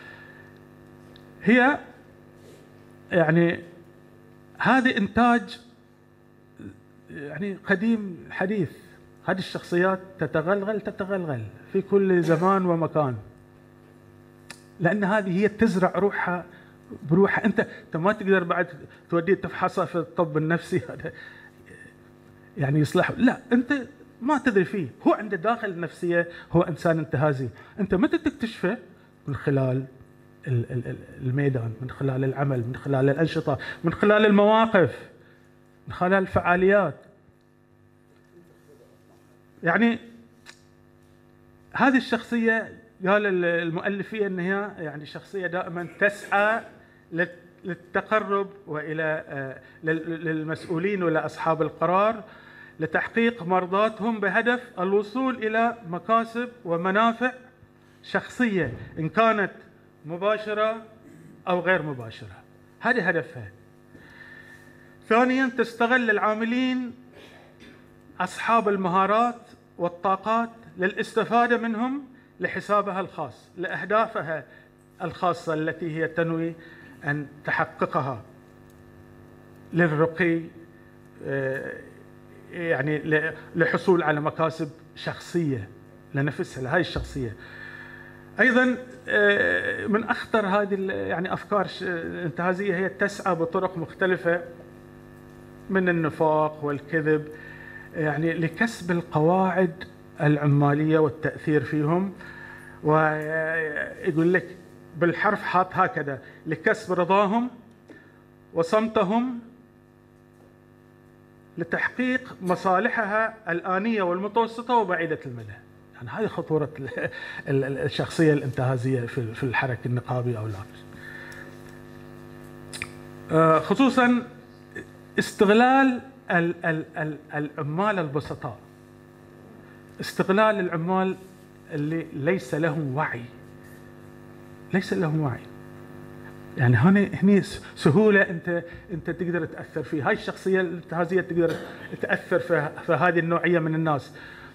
هي يعني هذه إنتاج يعني قديم حديث. هذه الشخصيات تتغلغل تتغلغل في كل زمان ومكان، لأن هذه هي تزرع روحها بروحه. انت انت ما تقدر بعد توديه تفحصه في الطب النفسي هذا يعني يصلح، لا انت ما تدري فيه، هو عنده داخل النفسيه، هو انسان انتهازي. انت متى تكتشفه؟ من خلال الميدان، من خلال العمل، من خلال الانشطه، من خلال المواقف، من خلال الفعاليات. يعني هذه الشخصيه قال المؤلف فيها ان هي يعني شخصيه دائما تسعى للتقرب والى للمسؤولين ولا اصحاب القرار لتحقيق مرضاتهم بهدف الوصول الى مكاسب ومنافع شخصيه ان كانت مباشره او غير مباشره. هذا هدفها. ثانيا تستغل العاملين اصحاب المهارات والطاقات للاستفاده منهم لحسابها الخاص، لاهدافها الخاصه التي هي تنوي ان تحققها، للرقي يعني للحصول على مكاسب شخصيه لنفسها، لهذه الشخصيه. ايضا من اخطر هذه يعني افكار الانتهازيه هي تسعى بطرق مختلفه من النفاق والكذب يعني لكسب القواعد العماليه والتاثير فيهم، ويقول لك بالحرف حاط هكذا: لكسب رضاهم وصمتهم لتحقيق مصالحها الآنية والمتوسطة وبعيدة المدى. يعني هذه خطورة الشخصية الانتهازية في الحركة النقابية أو العكس. خصوصا استغلال العمال البسطاء، استغلال العمال اللي ليس لهم وعي، ليس لهم وعي. يعني هنا هني سهوله انت انت تقدر تاثر فيه. هاي الشخصيه الانتهازيه تقدر تاثر في, في هذه النوعيه من الناس.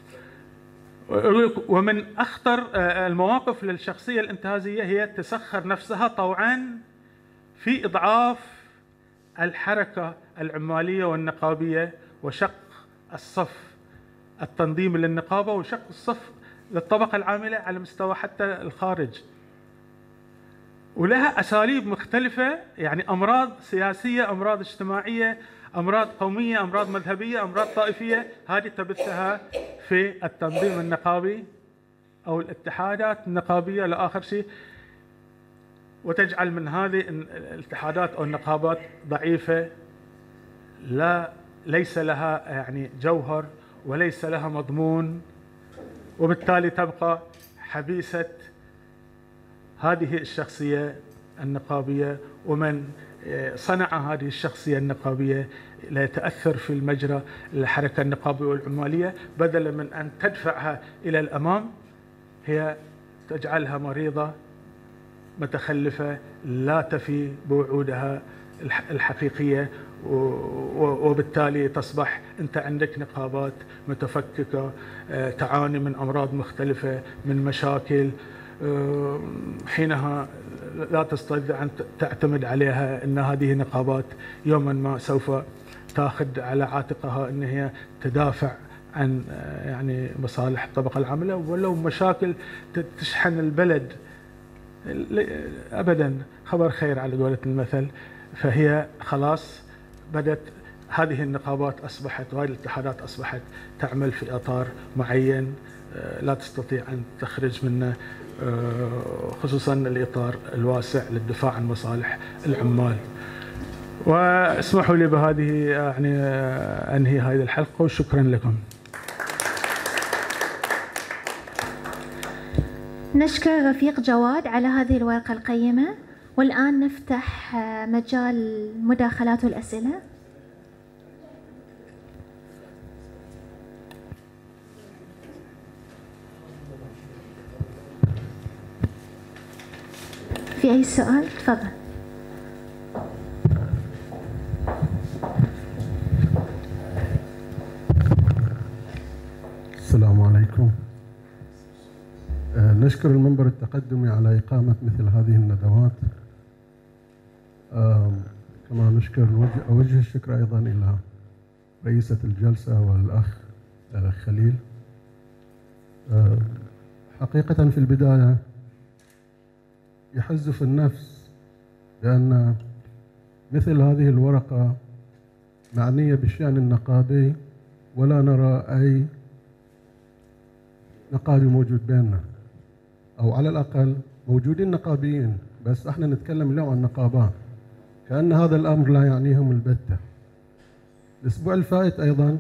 ومن اخطر المواقف للشخصيه الانتهازيه هي تسخر نفسها طوعا في اضعاف الحركه العماليه والنقابيه وشق الصف التنظيمي للنقابه وشق الصف للطبقه العامله على مستوى حتى الخارج. ولها أساليب مختلفة، يعني أمراض سياسية، أمراض اجتماعية، أمراض قومية، أمراض مذهبية، أمراض طائفية، هذه تبثها في التنظيم النقابي أو الاتحادات النقابية لآخر شيء، وتجعل من هذه الاتحادات أو النقابات ضعيفة، لا ليس لها يعني جوهر وليس لها مضمون، وبالتالي تبقى حبيسة هذه الشخصية النقابية. ومن صنع هذه الشخصية النقابية لا يتأثر في المجرى الحركة النقابية والعمالية، بدلا من أن تدفعها إلى الأمام هي تجعلها مريضة متخلفة لا تفي بوعودها الحقيقية، وبالتالي تصبح أنت عندك نقابات متفككة تعاني من أمراض مختلفة، من مشاكل، حينها لا تستطيع أن تعتمد عليها أن هذه نقابات يوما ما سوف تأخذ على عاتقها أن هي تدافع عن يعني مصالح الطبقة العاملة، ولو مشاكل تشحن البلد أبدا خبر خير على قولة المثل. فهي خلاص بدأت هذه النقابات أصبحت وهذه الاتحادات أصبحت تعمل في إطار معين لا تستطيع أن تخرج منه، خصوصا الإطار الواسع للدفاع عن مصالح العمال. واسمحوا لي بهذه يعني أنهي هذه الحلقة، وشكرا لكم. نشكر رفيق جواد على هذه الورقة القيمة، والآن نفتح مجال المداخلات والأسئلة. في أي سؤال؟ تفضل. السلام عليكم. نشكر المنبر التقدمي على إقامة مثل هذه الندوات. كما نشكر أوجه الشكر أيضا إلى رئيسة الجلسة والأخ خليل. حقيقة في البداية يحز في النفس لأن مثل هذه الورقة معنية بالشأن النقابي، ولا نرى أي نقابي موجود بيننا، أو على الأقل موجودين نقابيين، بس احنا نتكلم اليوم عن نقابات، كأن هذا الأمر لا يعنيهم البتة. الأسبوع الفائت أيضا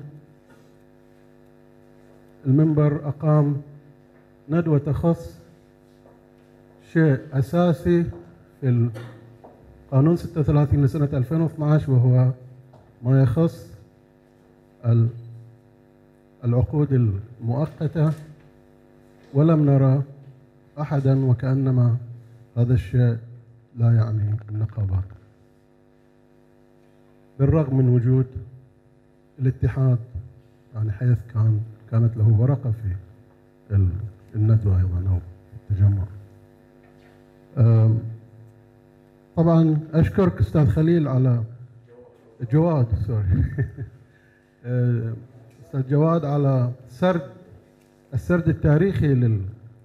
المنبر أقام ندوة تخص شيء أساسي في القانون ستة وثلاثين لسنة ألفين واثني عشر، وهو ما يخص العقود المؤقتة، ولم نرى أحدا، وكأنما هذا الشيء لا يعني النقابات، بالرغم من وجود الاتحاد، يعني حيث كان كانت له ورقة في الندوة أيضا أو التجمع. طبعا أشكرك أستاذ خليل على جواد سوري أستاذ جواد على سرد السرد التاريخي لل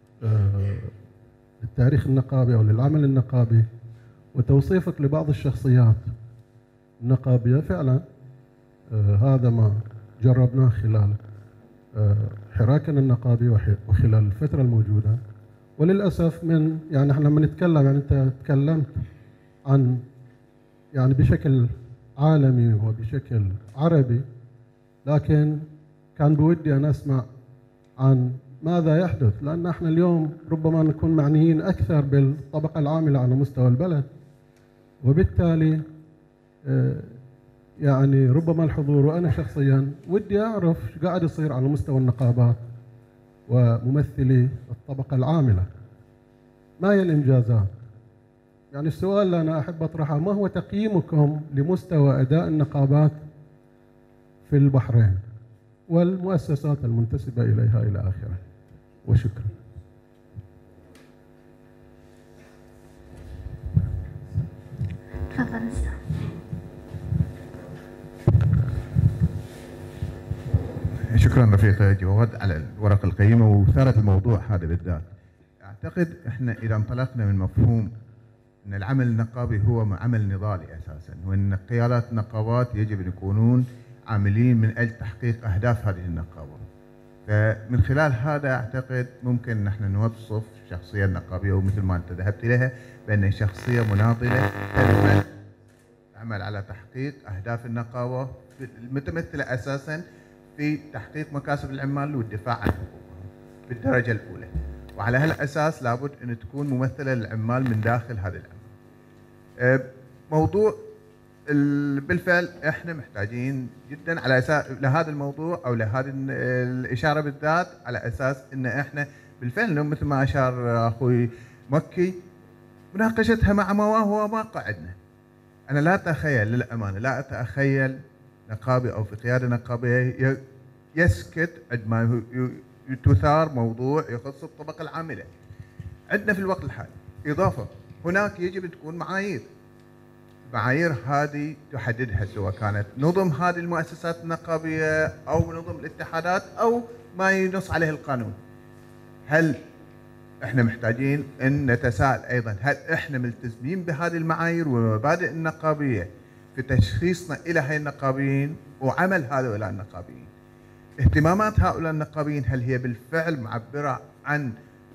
للتاريخ النقابي أو للعمل النقابي، وتوصيفك لبعض الشخصيات النقابية. فعلا هذا ما جربناه خلال حراكنا النقابي وخلال الفترة الموجودة. وللأسف من يعني احنا لما نتكلم، يعني انت تكلمت عن يعني بشكل عالمي وبشكل عربي، لكن كان بودي أن أسمع عن ماذا يحدث، لأن احنا اليوم ربما نكون معنيين أكثر بالطبقة العاملة على مستوى البلد، وبالتالي يعني ربما الحضور وأنا شخصيا ودي أعرف ايش قاعد يصير على مستوى النقابات وممثلي الطبقة العاملة. ما هي الإنجازات؟ يعني السؤال اللي أنا أحب أطرحه، ما هو تقييمكم لمستوى أداء النقابات في البحرين والمؤسسات المنتسبة إليها إلى آخره؟ وشكرا. تفضل أستاذ. شكرا رفيق جواد على الورقة القيمة وثارة الموضوع هذا بالذات. أعتقد إحنا إذا انطلقنا من مفهوم أن العمل النقابي هو عمل نضالي أساسا، وأن قيادات النقابات يجب أن يكونون عاملين من أجل تحقيق أهداف هذه النقابة. فمن خلال هذا أعتقد ممكن نحن نوصف الشخصية النقابية، ومثل ما أنت ذهبت إليها بأنها شخصية مناضلة تعمل تعمل على تحقيق أهداف النقابة المتمثلة أساسا في تحقيق مكاسب العمال والدفاع عن حقوقهم بالدرجة الأولى، وعلى هالأساس لابد أن تكون ممثلة للعمال من داخل هذا العمل. موضوع بالفعل احنا محتاجين جدا على اساس لهذا الموضوع او لهذه الاشاره بالذات، على اساس ان احنا بالفعل مثل ما اشار اخوي مكي مناقشتها مع ما هو واقع عندنا. انا لا اتخيل للامانه لا اتخيل نقابي او في قياده نقابيه يسكت عندما تثار موضوع يخص الطبقه العامله. عندنا في الوقت الحالي اضافه هناك يجب ان تكون معايير. المعايير هذه تحددها سواء كانت نظم هذه المؤسسات النقابيه او نظم الاتحادات او ما ينص عليه القانون. هل احنا محتاجين ان نتساءل ايضا، هل احنا ملتزمين بهذه المعايير والمبادئ النقابيه في تشخيصنا الى هؤلاء النقابيين وعمل هؤلاء النقابيين؟ اهتمامات هؤلاء النقابيين هل هي بالفعل معبره عن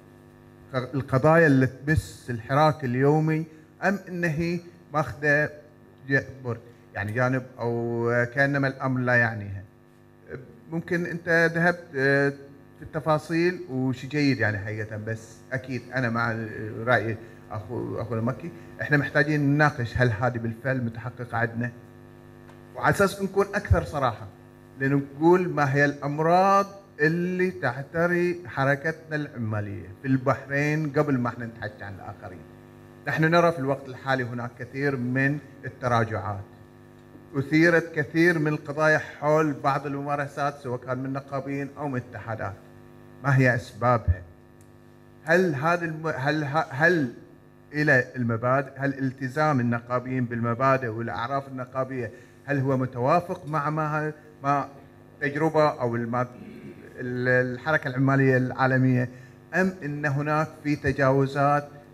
القضايا اللي تمس الحراك اليومي، ام انه ماخذه يعني جانب او كانما الامر لا يعنيها؟ ممكن انت ذهبت في التفاصيل وشي جيد يعني حقيقه، بس اكيد انا مع راي اخو اخونا مكي، احنا محتاجين نناقش هل هذه بالفعل متحققه عندنا، وعلى اساس نكون اكثر صراحه، لنقول ما هي الامراض اللي تعتري حركتنا العماليه في البحرين قبل ما احنا نتحكي عن الاخرين. نحن نرى في الوقت الحالي هناك كثير من التراجعات، أثيرت كثير من القضايا حول بعض الممارسات سواء كان من نقابيين أو من اتحادات. ما هي أسبابها؟ هل هذا الم... هل هل إلى المبادئ، هل التزام النقابيين بالمبادئ والأعراف النقابية هل هو متوافق مع ما ما تجربة أو الم... الحركة العمالية العالمية، أم أن هناك في تجاوزات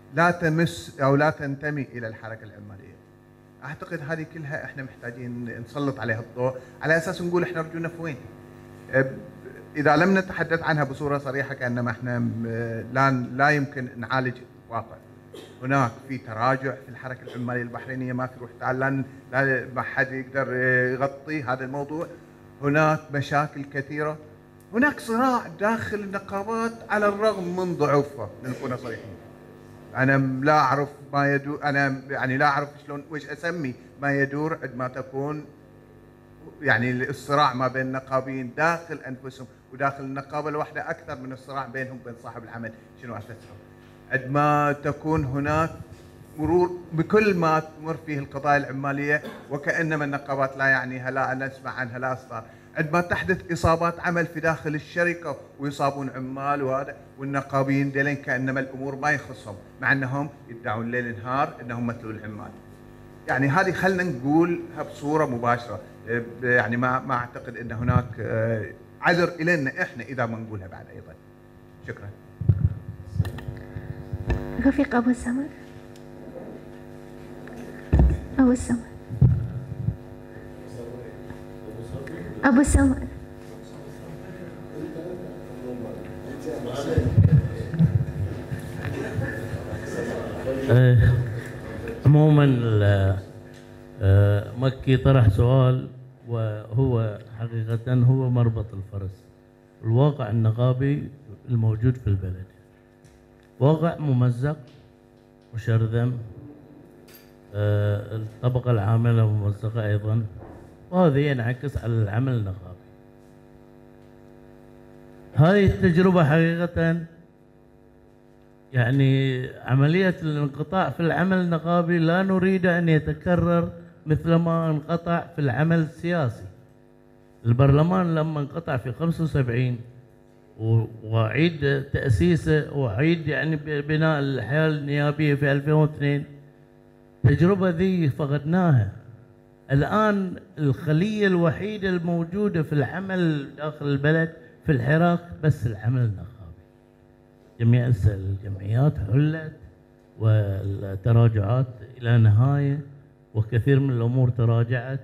لا تمس أو لا تنتمي إلى الحركة العمالية. أعتقد هذه كلها إحنا محتاجين نسلط عليها الضوء على أساس نقول إحنا رجونا في وين. إذا لم نتحدث عنها بصورة صريحة كأنما إحنا لا لا يمكن نعالج الواقع. هناك في تراجع في الحركة العمالية البحرينية، ما في روح تعال، لا ما حد يقدر يغطي هذا الموضوع. هناك مشاكل كثيرة، هناك صراع داخل النقابات على الرغم من ضعفها، نكون صريحين. أنا لا أعرف ما يدور، أنا يعني لا أعرف شلون وش أسمي ما يدور عندما تكون يعني الصراع ما بين النقابيين داخل أنفسهم وداخل النقابة الواحدة أكثر من الصراع بينهم وبين صاحب العمل. شنو أساسهم؟ عندما تكون هناك مرور بكل ما تمر فيه القضايا العمالية وكأنما النقابات لا يعنيها، لا نسمع عنها، لا صار. عندما تحدث إصابات عمل في داخل الشركة ويصابون عمال وهذا، والنقابيين دلين كأنما الأمور ما يخصهم، مع أنهم يدعون ليل نهار أنهم مثلوا العمال. يعني هذه خلنا نقولها بصورة مباشرة، يعني ما ما أعتقد أن هناك عذر إلينا إحنا إذا ما نقولها بعد أيضا. شكرا. رفيق أبو السمر. أبو السمر. أبو السمر. عموما مكي طرح سؤال، وهو حقيقة هو مربط الفرس. الواقع النقابي الموجود في البلد واقع ممزق مشرذم، الطبقة العاملة ممزقة أيضا، وهذا ينعكس على العمل النقابي. هذه التجربة حقيقة يعني عملية الانقطاع في العمل النقابي لا نريد أن يتكرر مثل ما انقطع في العمل السياسي. البرلمان لما انقطع في خمسة وسبعين وعيد تأسيسه وعيد يعني بناء الحياة النيابية في ألفين واثنين، التجربة ذي فقدناها. الآن الخلية الوحيدة الموجودة في العمل داخل البلد في الحراك بس العمل النقابي. جميع الجمعيات حلت والتراجعات إلى نهاية، وكثير من الأمور تراجعت.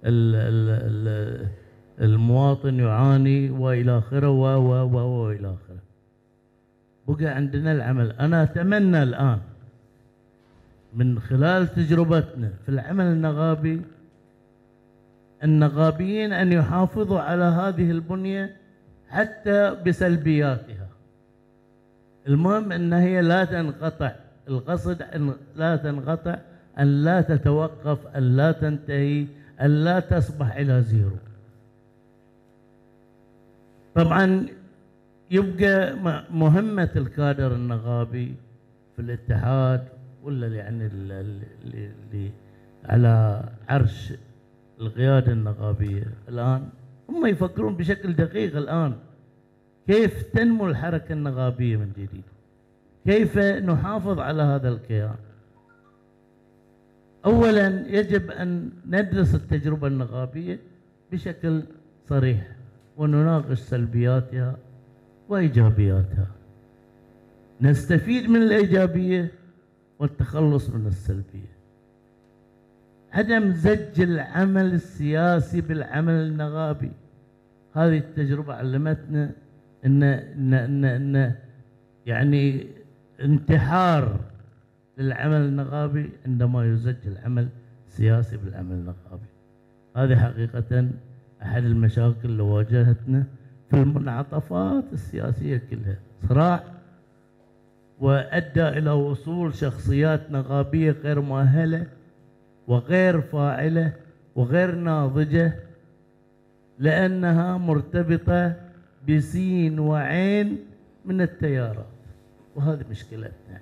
المواطن يعاني وإلى آخره و و و وإلى آخره. بقى عندنا العمل. أنا أتمنى الآن من خلال تجربتنا في العمل النقابي النقابيين أن يحافظوا على هذه البنية حتى بسلبياتها. المهم أن هي لا تنقطع، القصد أن لا تنقطع، أن لا تتوقف، أن لا تنتهي، أن لا تصبح إلى زيرو. طبعا يبقى مهمة الكادر النقابي في الاتحاد ولا يعني اللي, اللي على عرش القيادة النقابية الآن هم يفكرون بشكل دقيق الآن كيف تنمو الحركة النقابية من جديد، كيف نحافظ على هذا الكيان. أولا يجب أن ندرس التجربة النقابية بشكل صريح ونناقش سلبياتها وإيجابياتها، نستفيد من الإيجابية والتخلص من السلبية. عدم زج العمل السياسي بالعمل النقابي، هذه التجربة علمتنا إن إن إن, إن يعني انتحار للعمل النقابي عندما يزج العمل السياسي بالعمل النقابي. هذه حقيقة أحد المشاكل اللي واجهتنا في المنعطفات السياسية كلها، صراع وأدى إلى وصول شخصيات نقابية غير مؤهلة وغير فاعلة وغير ناضجة، لأنها مرتبطة بسين وعين من التيارات، وهذه مشكلتنا.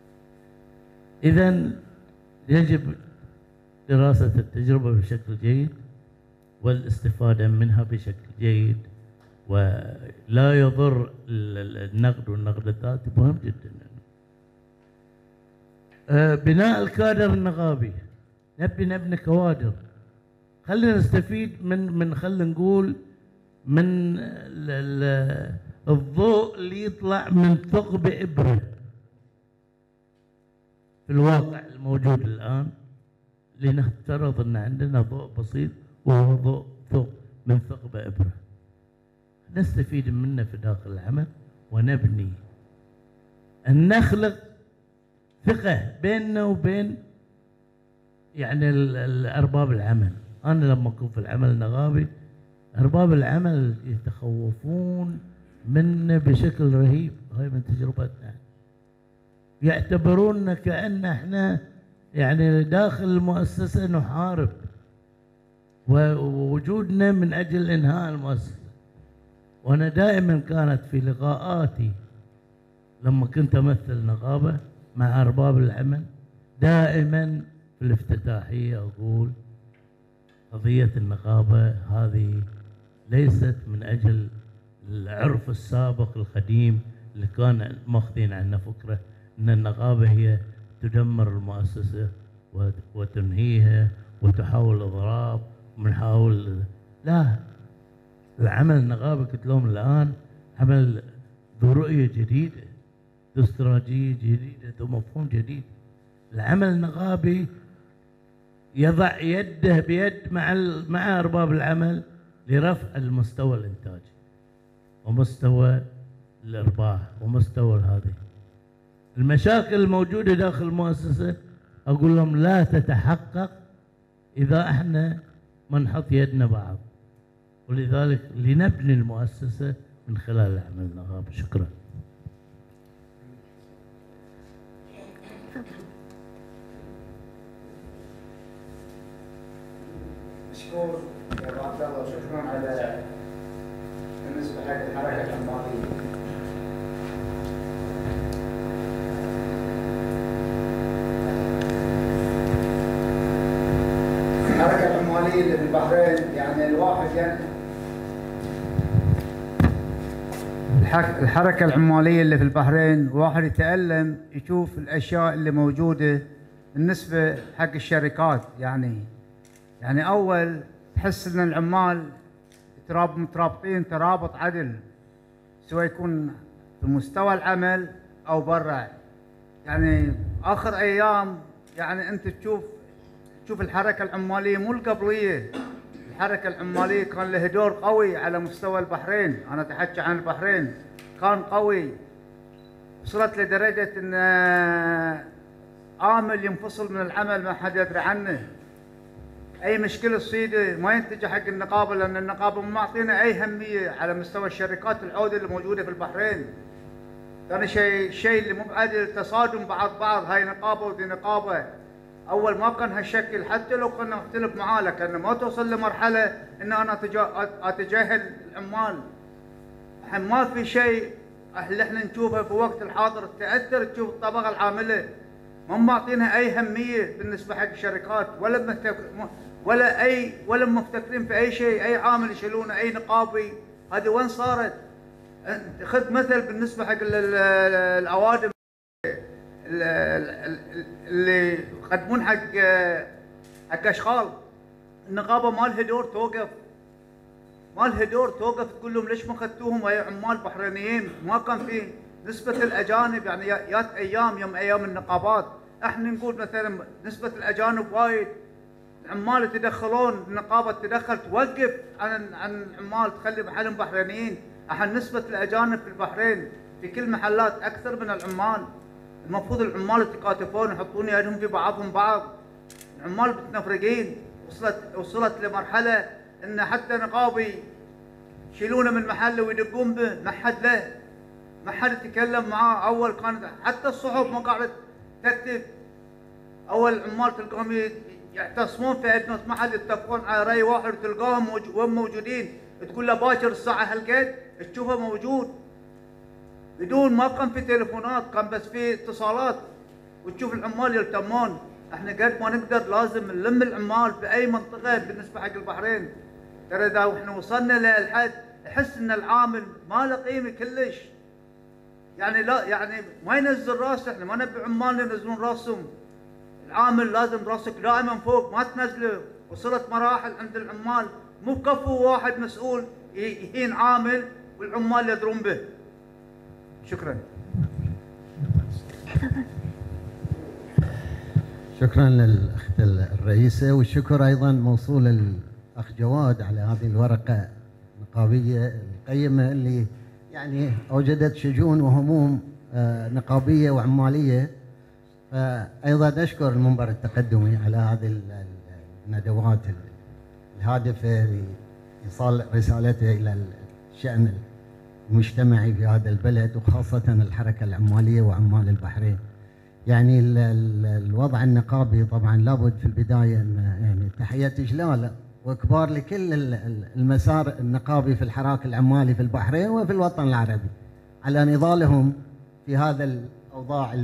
إذن يجب دراسة التجربة بشكل جيد والاستفادة منها بشكل جيد، ولا يضر النقد والنقد الذاتي مهم جدا. بناء الكادر النقابي، نبي نبني كوادر، خلينا نستفيد من من خلينا نقول من الضوء اللي يطلع من ثقب إبرة. في الواقع الموجود الآن لنفترض أن عندنا ضوء بسيط وهو ضوء ضوء من ثقب إبرة، نستفيد منه في داخل العمل ونبني أن نخلق ثقة بيننا وبين يعني أرباب العمل. أنا لما أكون في العمل النقابي أرباب العمل يتخوفون منه بشكل رهيب، هاي من تجربتنا، يعتبروننا كأن احنا يعني داخل المؤسسة نحارب، ووجودنا من أجل إنهاء المؤسسة. وأنا دائما كانت في لقاءاتي لما كنت أمثل نقابة مع أرباب العمل دائما في الافتتاحية أقول قضية النقابة هذه ليست من أجل العرف السابق القديم اللي كان ماخذين عنه فكرة أن النقابة هي تدمر المؤسسة وتنهيها وتحاول إضراب ونحاول. لا، العمل النقابي قلت لهم الآن عمل ذو رؤية جديدة، ذو استراتيجية جديدة، ذو مفهوم جديد. العمل النقابي يضع يده بيد مع مع أرباب العمل لرفع المستوى الإنتاجي ومستوى الإرباح ومستوى هذه المشاكل الموجودة داخل المؤسسة. أقول لهم لا تتحقق إذا احنا ما نحط يدنا بعض، ولذلك لنبني المؤسسة من خلال العمل النقابي. شكرا. مشكور يا ابو عبد الله، وشكرا على بالنسبه حق الحركه العماليه. الحركه العماليه اللي في البحرين يعني الواحد يعني الحركه العماليه اللي في البحرين واحد يتألم يشوف الاشياء اللي موجوده بالنسبه حق الشركات. يعني يعني أول تحس إن العمال تراب مترابطين ترابط عدل، سواء يكون في مستوى العمل أو برا. يعني آخر أيام يعني أنت تشوف تشوف الحركة العمالية مو القبلية، الحركة العمالية كان لها دور قوي على مستوى البحرين. أنا أتحكي عن البحرين، كان قوي، وصلت لدرجة إن عامل ينفصل من العمل ما حد يدري عنه. اي مشكله تصير ما ينتج حق النقابه، لان النقابه ما معطينا اي اهميه على مستوى الشركات العوده اللي موجوده في البحرين. ثاني شيء الشيء اللي مو بعدل تصادم بعض بعض، هاي نقابه ودي نقابه. اول ما كان هالشكل حتى لو كنا نختلف معاه، لكن ما توصل لمرحله ان انا اتجاهل العمال. الحين ما في شيء اللي احنا نشوفه في وقت الحاضر تاثر تشوف الطبقه العامله ما معطينها اي اهميه بالنسبه حق الشركات، ولا ولا اي ولا مفتكرين في اي شيء، اي عامل يشيلونه، اي نقابي. هذه وين صارت؟ خذ مثل بالنسبه حق الاوادم اللي يقدمون حق حق اشغال، النقابه ما لها دور توقف، ما لها دور توقف تقول لهم ليش ما اخذتوهم وهي عمال بحرينيين. ما كان في نسبة الأجانب، يعني يات أيام يوم أيام النقابات احنا نقول مثلا نسبة الأجانب وايد، العمال يتدخلون، النقابة تدخل توقف عن عن العمال تخلي محلهم بحرينيين. الحين نسبة الأجانب في البحرين في كل محلات أكثر من العمال. المفروض العمال يتكاتفون يحطون يدهم في بعضهم بعض. العمال متنفرقين، وصلت وصلت لمرحلة إن حتى نقابي يشيلونه من محله ويدقون به، ما حد له، ما حد يتكلم معاه. اول كانت حتى الصحف ما قاعده تكتب، اول العمال تلقاهم يعتصمون في عندنا، ما حد يتفقون على راي واحد، تلقاهم وين موجودين، تقول له باكر الساعه هالقد تشوفه موجود، بدون ما كان في تليفونات، كان بس في اتصالات، وتشوف العمال يلتمون. احنا قد ما نقدر لازم نلم العمال في اي منطقه بالنسبه حق البحرين. ترى اذا احنا وصلنا للحد احس ان العامل ما له قيمه كلش. يعني لا يعني ما ينزل راسه، احنا ما نبي عمالنا ينزلون راسهم. العامل لازم راسك دائما فوق، ما تنزله. وصلت مراحل عند العمال مو كفو واحد مسؤول يهين عامل والعمال يدرون به. شكرا. شكرا للأخت الرئيسة، والشكر أيضا موصول للأخ جواد على هذه الورقة النقابية القيمة اللي يعني أوجدت شجون وهموم نقابية وعمالية. فأيضا نشكر المنبر التقدمي على هذه الندوات الهادفة لإيصال رسالته إلى الشأن المجتمعي في هذا البلد، وخاصة الحركة العمالية وعمال البحرين. يعني ال ال الوضع النقابي طبعا لابد في البداية أن يعني تحية إجلال وإكبار لكل المسار النقابي في الحراك العمالي في البحرين وفي الوطن العربي على نضالهم في هذا الأوضاع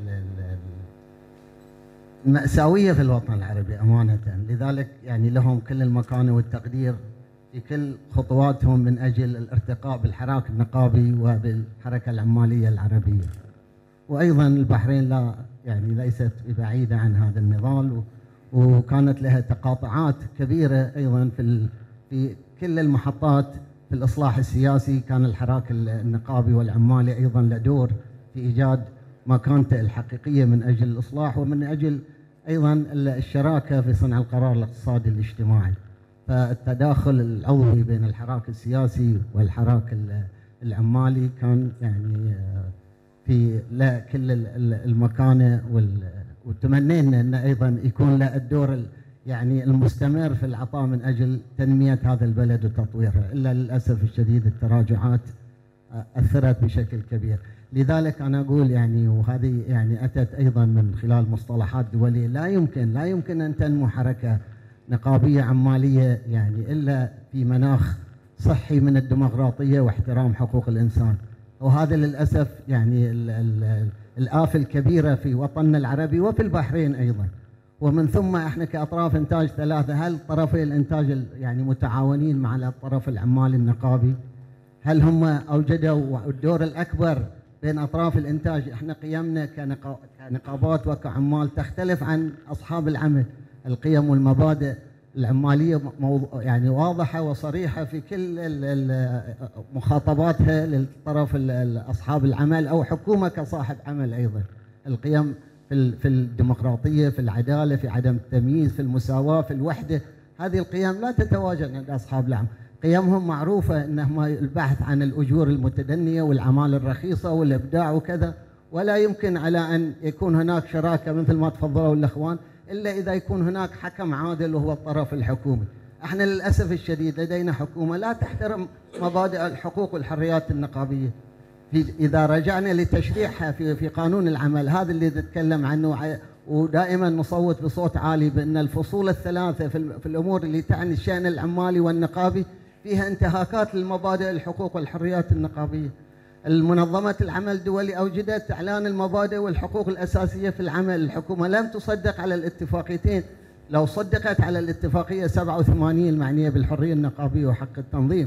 المأساوية في الوطن العربي أمانة. لذلك يعني لهم كل المكانة والتقدير في كل خطواتهم من أجل الارتقاء بالحراك النقابي وبالحركة العمالية العربية. وأيضا البحرين لا يعني ليست بعيدة عن هذا النضال، وكانت لها تقاطعات كبيرة أيضا في في كل المحطات في الإصلاح السياسي. كان الحراك النقابي والعمالي أيضا له دور في إيجاد مكانته الحقيقية من أجل الإصلاح ومن أجل أيضا الشراكة في صنع القرار الاقتصادي الاجتماعي. فالتداخل العضوي بين الحراك السياسي والحراك العمالي كان يعني في لا كل المكانة، وتمنينا أن أيضا يكون له الدور يعني المستمر في العطاء من أجل تنمية هذا البلد وتطويرها. إلا للأسف الشديد التراجعات أثرت بشكل كبير. لذلك أنا أقول يعني، وهذه يعني أتت أيضا من خلال مصطلحات دولية، لا يمكن لا يمكن أن تنمو حركة نقابية عمالية يعني إلا في مناخ صحي من الديمقراطية واحترام حقوق الإنسان. وهذا للأسف يعني ال ال الآفة الكبيرة في وطننا العربي وفي البحرين أيضا. ومن ثم احنا كأطراف إنتاج ثلاثة، هل طرفي الإنتاج يعني متعاونين مع الطرف العمالي النقابي؟ هل هم أوجدوا الدور الأكبر بين أطراف الإنتاج؟ احنا قيمنا كنقابات وكعمال تختلف عن أصحاب العمل. القيم والمبادئ العمالية يعني واضحة وصريحة في كل مخاطباتها للطرف أصحاب العمل أو حكومة كصاحب عمل. أيضا القيم في الديمقراطية، في العدالة، في عدم التمييز، في المساواة، في الوحدة. هذه القيم لا تتواجد عند أصحاب العمل. قيمهم معروفة أنهم البحث عن الأجور المتدنية والأعمال الرخيصة والإبداع وكذا، ولا يمكن على أن يكون هناك شراكة مثل ما تفضلوا الأخوان إلا إذا يكون هناك حكم عادل وهو الطرف الحكومي. احنا للأسف الشديد لدينا حكومة لا تحترم مبادئ الحقوق والحريات النقابية. إذا رجعنا لتشريعها في في قانون العمل، هذا اللي نتكلم عنه ودائما نصوت بصوت عالي بأن الفصول الثلاثة في, في الأمور اللي تعني الشأن العمالي والنقابي فيها انتهاكات للمبادئ الحقوق والحريات النقابية. المنظمة العمل الدولي أوجدت إعلان المبادئ والحقوق الأساسية في العمل. الحكومة لم تصدق على الاتفاقيتين. لو صدقت على الاتفاقية سبعة وثمانين المعنية بالحرية النقابية وحق التنظيم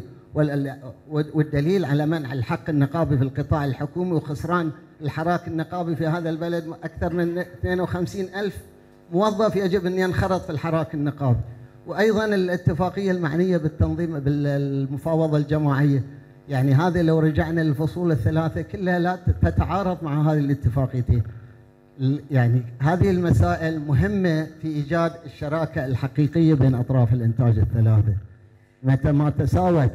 والدليل على منع الحق النقابي في القطاع الحكومي وخسران الحراك النقابي في هذا البلد، أكثر من اثنين وخمسين ألف موظف يجب أن ينخرط في الحراك النقابي. وأيضا الاتفاقية المعنية بالتنظيم بالمفاوضة الجماعية. يعني هذه لو رجعنا للفصول الثلاثة كلها لا تتعارض مع هذه الاتفاقيتين. يعني هذه المسائل مهمة في إيجاد الشراكة الحقيقية بين أطراف الإنتاج الثلاثة. متى ما تساوت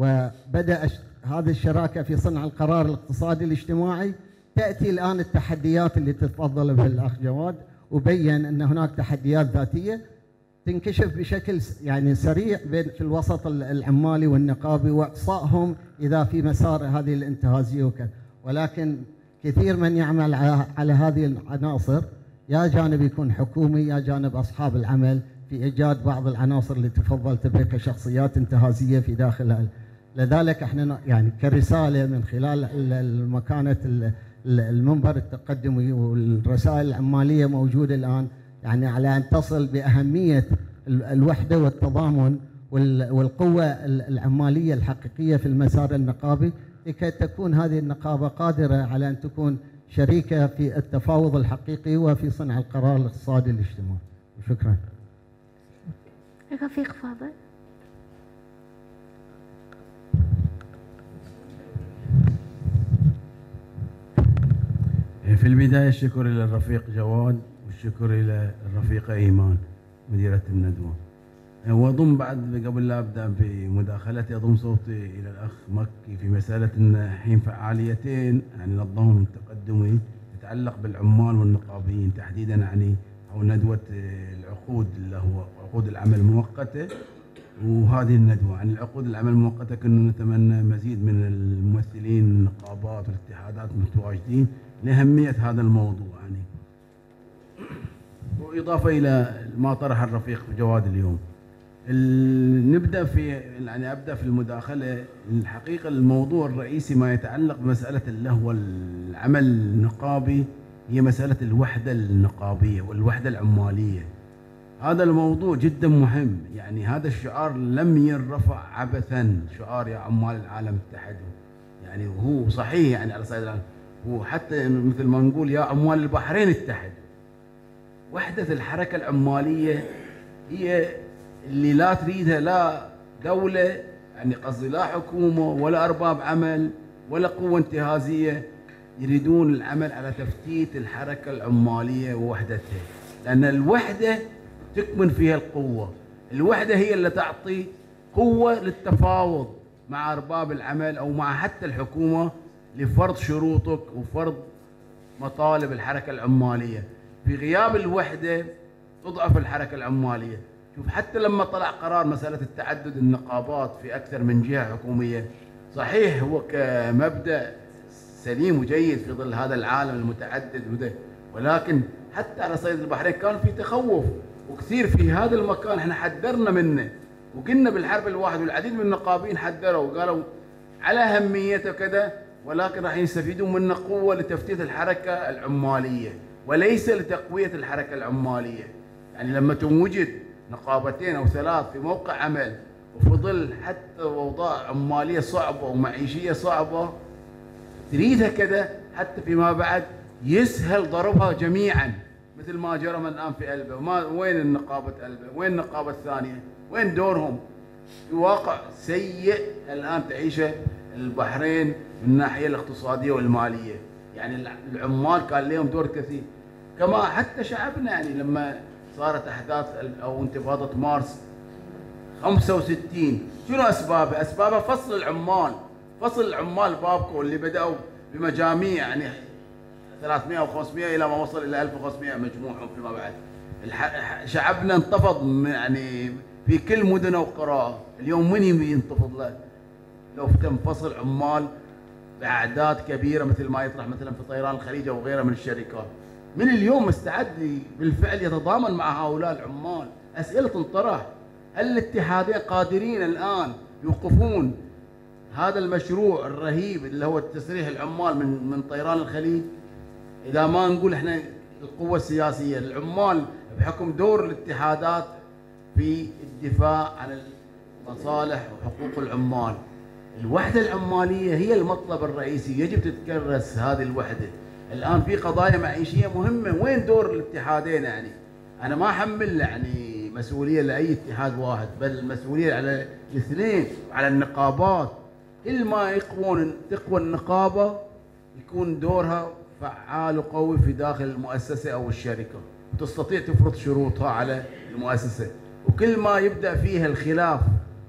وبدأ هذه الشراكة في صنع القرار الاقتصادي الاجتماعي، تأتي الآن التحديات اللي تتفضل بها الأخ جواد، وبين أن هناك تحديات ذاتية تنكشف بشكل يعني سريع بين في الوسط العمالي والنقابي وإقصائهم إذا في مسار هذه الانتهازية وكذا. ولكن كثير من يعمل على هذه العناصر، يا جانب يكون حكومي يا جانب أصحاب العمل، في إيجاد بعض العناصر اللي تفضلت بها كشخصيات انتهازية في داخلها. لذلك احنا يعني كرسالة من خلال المكانة المنبر التقدمي والرسائل العمالية موجودة الآن، يعني على أن تصل بأهمية الوحدة والتضامن والقوة العمالية الحقيقية في المسار النقابي، لكي تكون هذه النقابة قادرة على أن تكون شريكة في التفاوض الحقيقي وفي صنع القرار الاقتصادي الاجتماعي. شكرا. رفيق فاضل. في البداية الشكر للرفيق جواد الشكر إلى الرفيقة إيمان مديرة الندوة. وأضم بعد قبل لا أبدأ في مداخلتي أضم صوتي إلى الأخ مكي في مسألة أن حين فعاليتين يعني نظمهم تقدمي تتعلق بالعمال والنقابيين تحديدا يعني أو ندوة العقود اللي هو عقود العمل المؤقتة، وهذه الندوة عن العقود العمل المؤقتة كنا نتمنى مزيد من الممثلين النقابات والاتحادات المتواجدين لأهمية هذا الموضوع يعني. وإضافة إلى ما طرح الرفيق جواد اليوم. نبدأ في يعني أبدأ في المداخلة. الحقيقة الموضوع الرئيسي ما يتعلق بمسألة اللي هو العمل النقابي هي مسألة الوحدة النقابية والوحدة العمالية. هذا الموضوع جدا مهم، يعني هذا الشعار لم يرفع عبثا، شعار يا عمال العالم اتحدوا، يعني وهو صحيح يعني على صعيد العالم، وحتى مثل ما نقول يا عمال البحرين اتحدوا. وحدة الحركة العمالية هي اللي لا تريدها لا دولة، يعني قصدي لا حكومة ولا أرباب عمل ولا قوة انتهازية، يريدون العمل على تفتيت الحركة العمالية ووحدتها، لأن الوحدة تكمن فيها القوة. الوحدة هي اللي تعطي قوة للتفاوض مع أرباب العمل أو مع حتى الحكومة لفرض شروطك وفرض مطالب الحركة العمالية. في غياب الوحدة تضعف الحركة العمالية. شوف حتى لما طلع قرار مسألة التعدد النقابات في أكثر من جهة حكومية، صحيح هو كمبدأ سليم وجيد في ظل هذا العالم المتعدد وده، ولكن حتى على صعيد البحرين كان في تخوف، وكثير في هذا المكان احنا حذرنا منه وقلنا بالحرب الواحد، والعديد من النقابين حذروا وقالوا على أهميته كذا، ولكن راح يستفيدون منه قوة لتفتيت الحركة العمالية وليس لتقوية الحركة العمالية. يعني لما توجد نقابتين أو ثلاث في موقع عمل وفي ظل حتى أوضاع عمالية صعبة ومعيشية صعبة تريدها كذا، حتى فيما بعد يسهل ضربها جميعا مثل ما جرى من الآن في ألبة. وما وين النقابة ألبة؟ وين النقابة الثانية؟ وين دورهم؟ في واقع سيء الآن تعيشه البحرين من الناحية الاقتصادية والمالية. يعني العمال كان لهم دور كثير، كما حتى شعبنا. يعني لما صارت أحداث أو انتفاضة مارس خمسة وستين شنو أسبابها؟ أسبابها فصل العمال، فصل العمال بابكو اللي بدأوا بمجاميع يعني ثلاثمئة وخمسمئة إلى ما وصل إلى ألف وخمسمئة مجموعهم فيما بعد. شعبنا انتفض يعني في كل مدنه وقرى. اليوم من ينتفض له؟ لو تم فصل عمال بأعداد كبيرة مثل ما يطرح مثلا في طيران الخليج أو غيره من الشركات، من اليوم مستعد بالفعل يتضامن مع هؤلاء العمال. أسئلة تنطرح، هل الاتحادين قادرين الآن يوقفون هذا المشروع الرهيب اللي هو تسريح العمال من من طيران الخليج؟ إذا ما نقول احنا القوة السياسية، العمال بحكم دور الاتحادات في الدفاع عن المصالح وحقوق العمال. الوحدة العمالية هي المطلب الرئيسي، يجب تتكرس هذه الوحدة. الآن في قضايا معيشية مهمة، وين دور الاتحادين؟ يعني أنا ما أحمل يعني مسؤولية لأي اتحاد واحد، بل المسؤولية على الاثنين وعلى النقابات. كل ما يقوون تقوى النقابة يكون دورها فعال وقوي في داخل المؤسسة أو الشركة، وتستطيع تفرض شروطها على المؤسسة. وكل ما يبدأ فيها الخلاف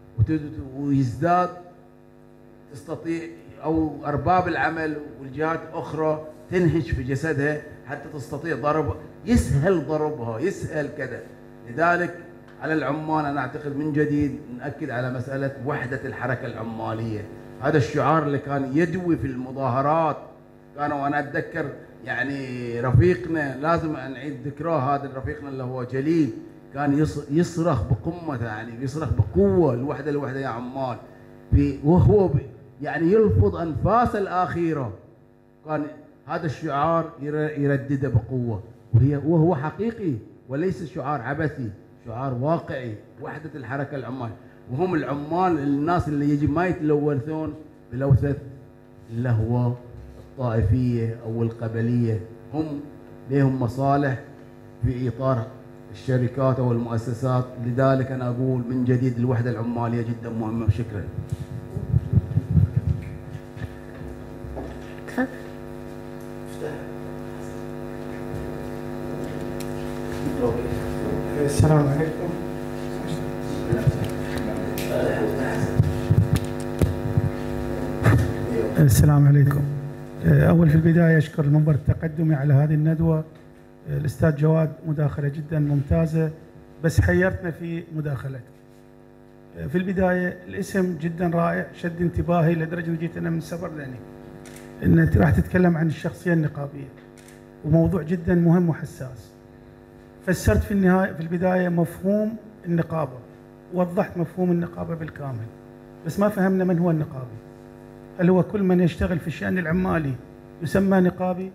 ويزداد تستطيع أو أرباب العمل والجهات الأخرى تنهج في جسدها حتى تستطيع ضرب، يسهل ضربها، يسهل كذا. لذلك على العمال أنا أعتقد من جديد نأكد على مسألة وحدة الحركة العمالية. هذا الشعار اللي كان يدوي في المظاهرات كانوا، أنا أتذكر يعني رفيقنا لازم نعيد ذكراه، هذا رفيقنا اللي هو جليل كان يصرخ بقمته، يعني يصرخ بقوة الوحدة الوحدة يا عمال، في وهو يعني يلفظ أنفاسه الأخيرة كان هذا الشعار يردده بقوة، وهي وهو حقيقي وليس شعار عبثي، شعار واقعي. وحدة الحركة العمال، وهم العمال الناس اللي يجب ما يتلوثون بلوثة اللي هو الطائفية أو القبلية، هم لهم مصالح في إطار الشركات أو المؤسسات. لذلك أنا أقول من جديد الوحدة العمالية جدا مهمة. شكرا. تفضل. السلام عليكم. السلام عليكم. أول في البداية أشكر المنبر التقدمي على هذه الندوة. الأستاذ جواد مداخلة جدا ممتازة، بس حيرتنا في مداخلتك. في البداية الاسم جدا رائع، شد انتباهي لدرجة أن جيت أنا من سفر لهني. أنت راح تتكلم عن الشخصية النقابية، وموضوع جدا مهم وحساس. فسرت في النهاية في البداية مفهوم النقابة، وضحت مفهوم النقابة بالكامل، بس ما فهمنا من هو النقابي. هل هو كل من يشتغل في الشأن العمالي يسمى نقابي؟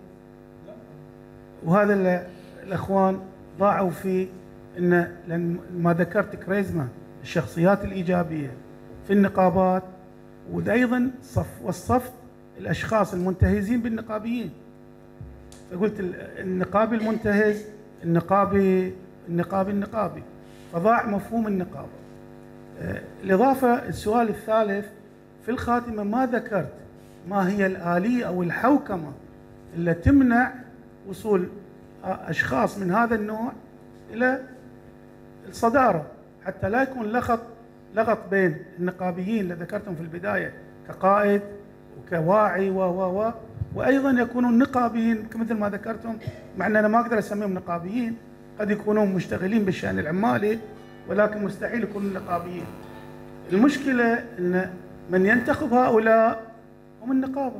وهذا الأخوان ضاعوا في إن لأن ما ذكرت كاريزما الشخصيات الإيجابية في النقابات، وأيضا صف وصفت الأشخاص المنتهزين بالنقابيين. فقلت النقابي المنتهز، النقابي النقابي النقابي فضاع مفهوم النقابة. الإضافة السؤال الثالث في الخاتمة، ما ذكرت ما هي الآلية أو الحوكمة اللي تمنع وصول أشخاص من هذا النوع إلى الصدارة، حتى لا يكون لغط لغط بين النقابيين اللي ذكرتهم في البداية كقائد وكواعي و و و وأيضا يكونوا النقابيين مثل ما ذكرتم، مع أن أنا ما أقدر أسميهم نقابيين، قد يكونوا مشتغلين بالشأن العمالي ولكن مستحيل يكونوا نقابيين. المشكلة أن من ينتخب هؤلاء هم النقابة،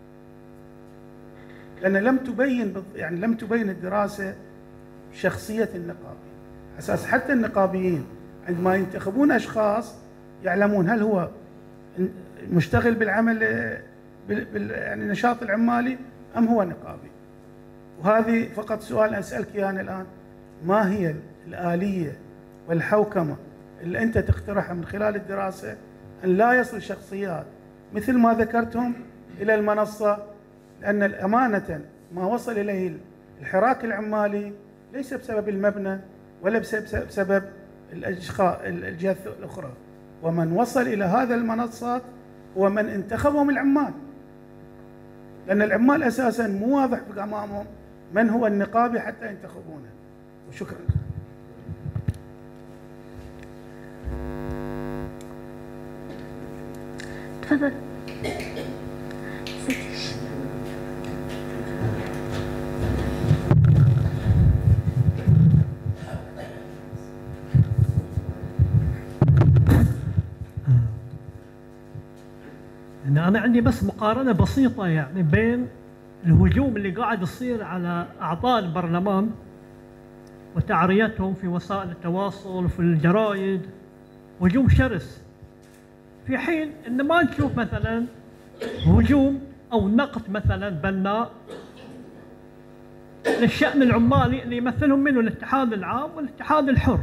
لأن لم تبين يعني لم تبين الدراسة شخصية النقابي، أساس حتى النقابيين عندما ينتخبون أشخاص يعلمون هل هو مشتغل بالعمل بال يعني النشاط العمالي أم هو نقابي. وهذه فقط سؤال أسألك إياه أنا الآن، ما هي الآلية والحوكمة اللي أنت تقترحها من خلال الدراسة أن لا يصل شخصيات مثل ما ذكرتهم إلى المنصة؟ لأن الأمانة ما وصل إليه الحراك العمالي ليس بسبب المبنى ولا بسبب الجهات الأخرى، ومن وصل إلى هذا المنصات هو من انتخبهم العمال، لأن العمال أساساً مو واضح أمامهم من هو النقابي حتى ينتخبونه. وشكراً. تفضل. أنا عندي بس مقارنة بسيطة يعني بين الهجوم اللي قاعد يصير على أعضاء البرلمان وتعريتهم في وسائل التواصل وفي الجرائد، هجوم شرس، في حين أن ما نشوف مثلا هجوم أو نقد مثلا بناء للشأن العمالي اللي يمثلهم منه الاتحاد العام والاتحاد الحر.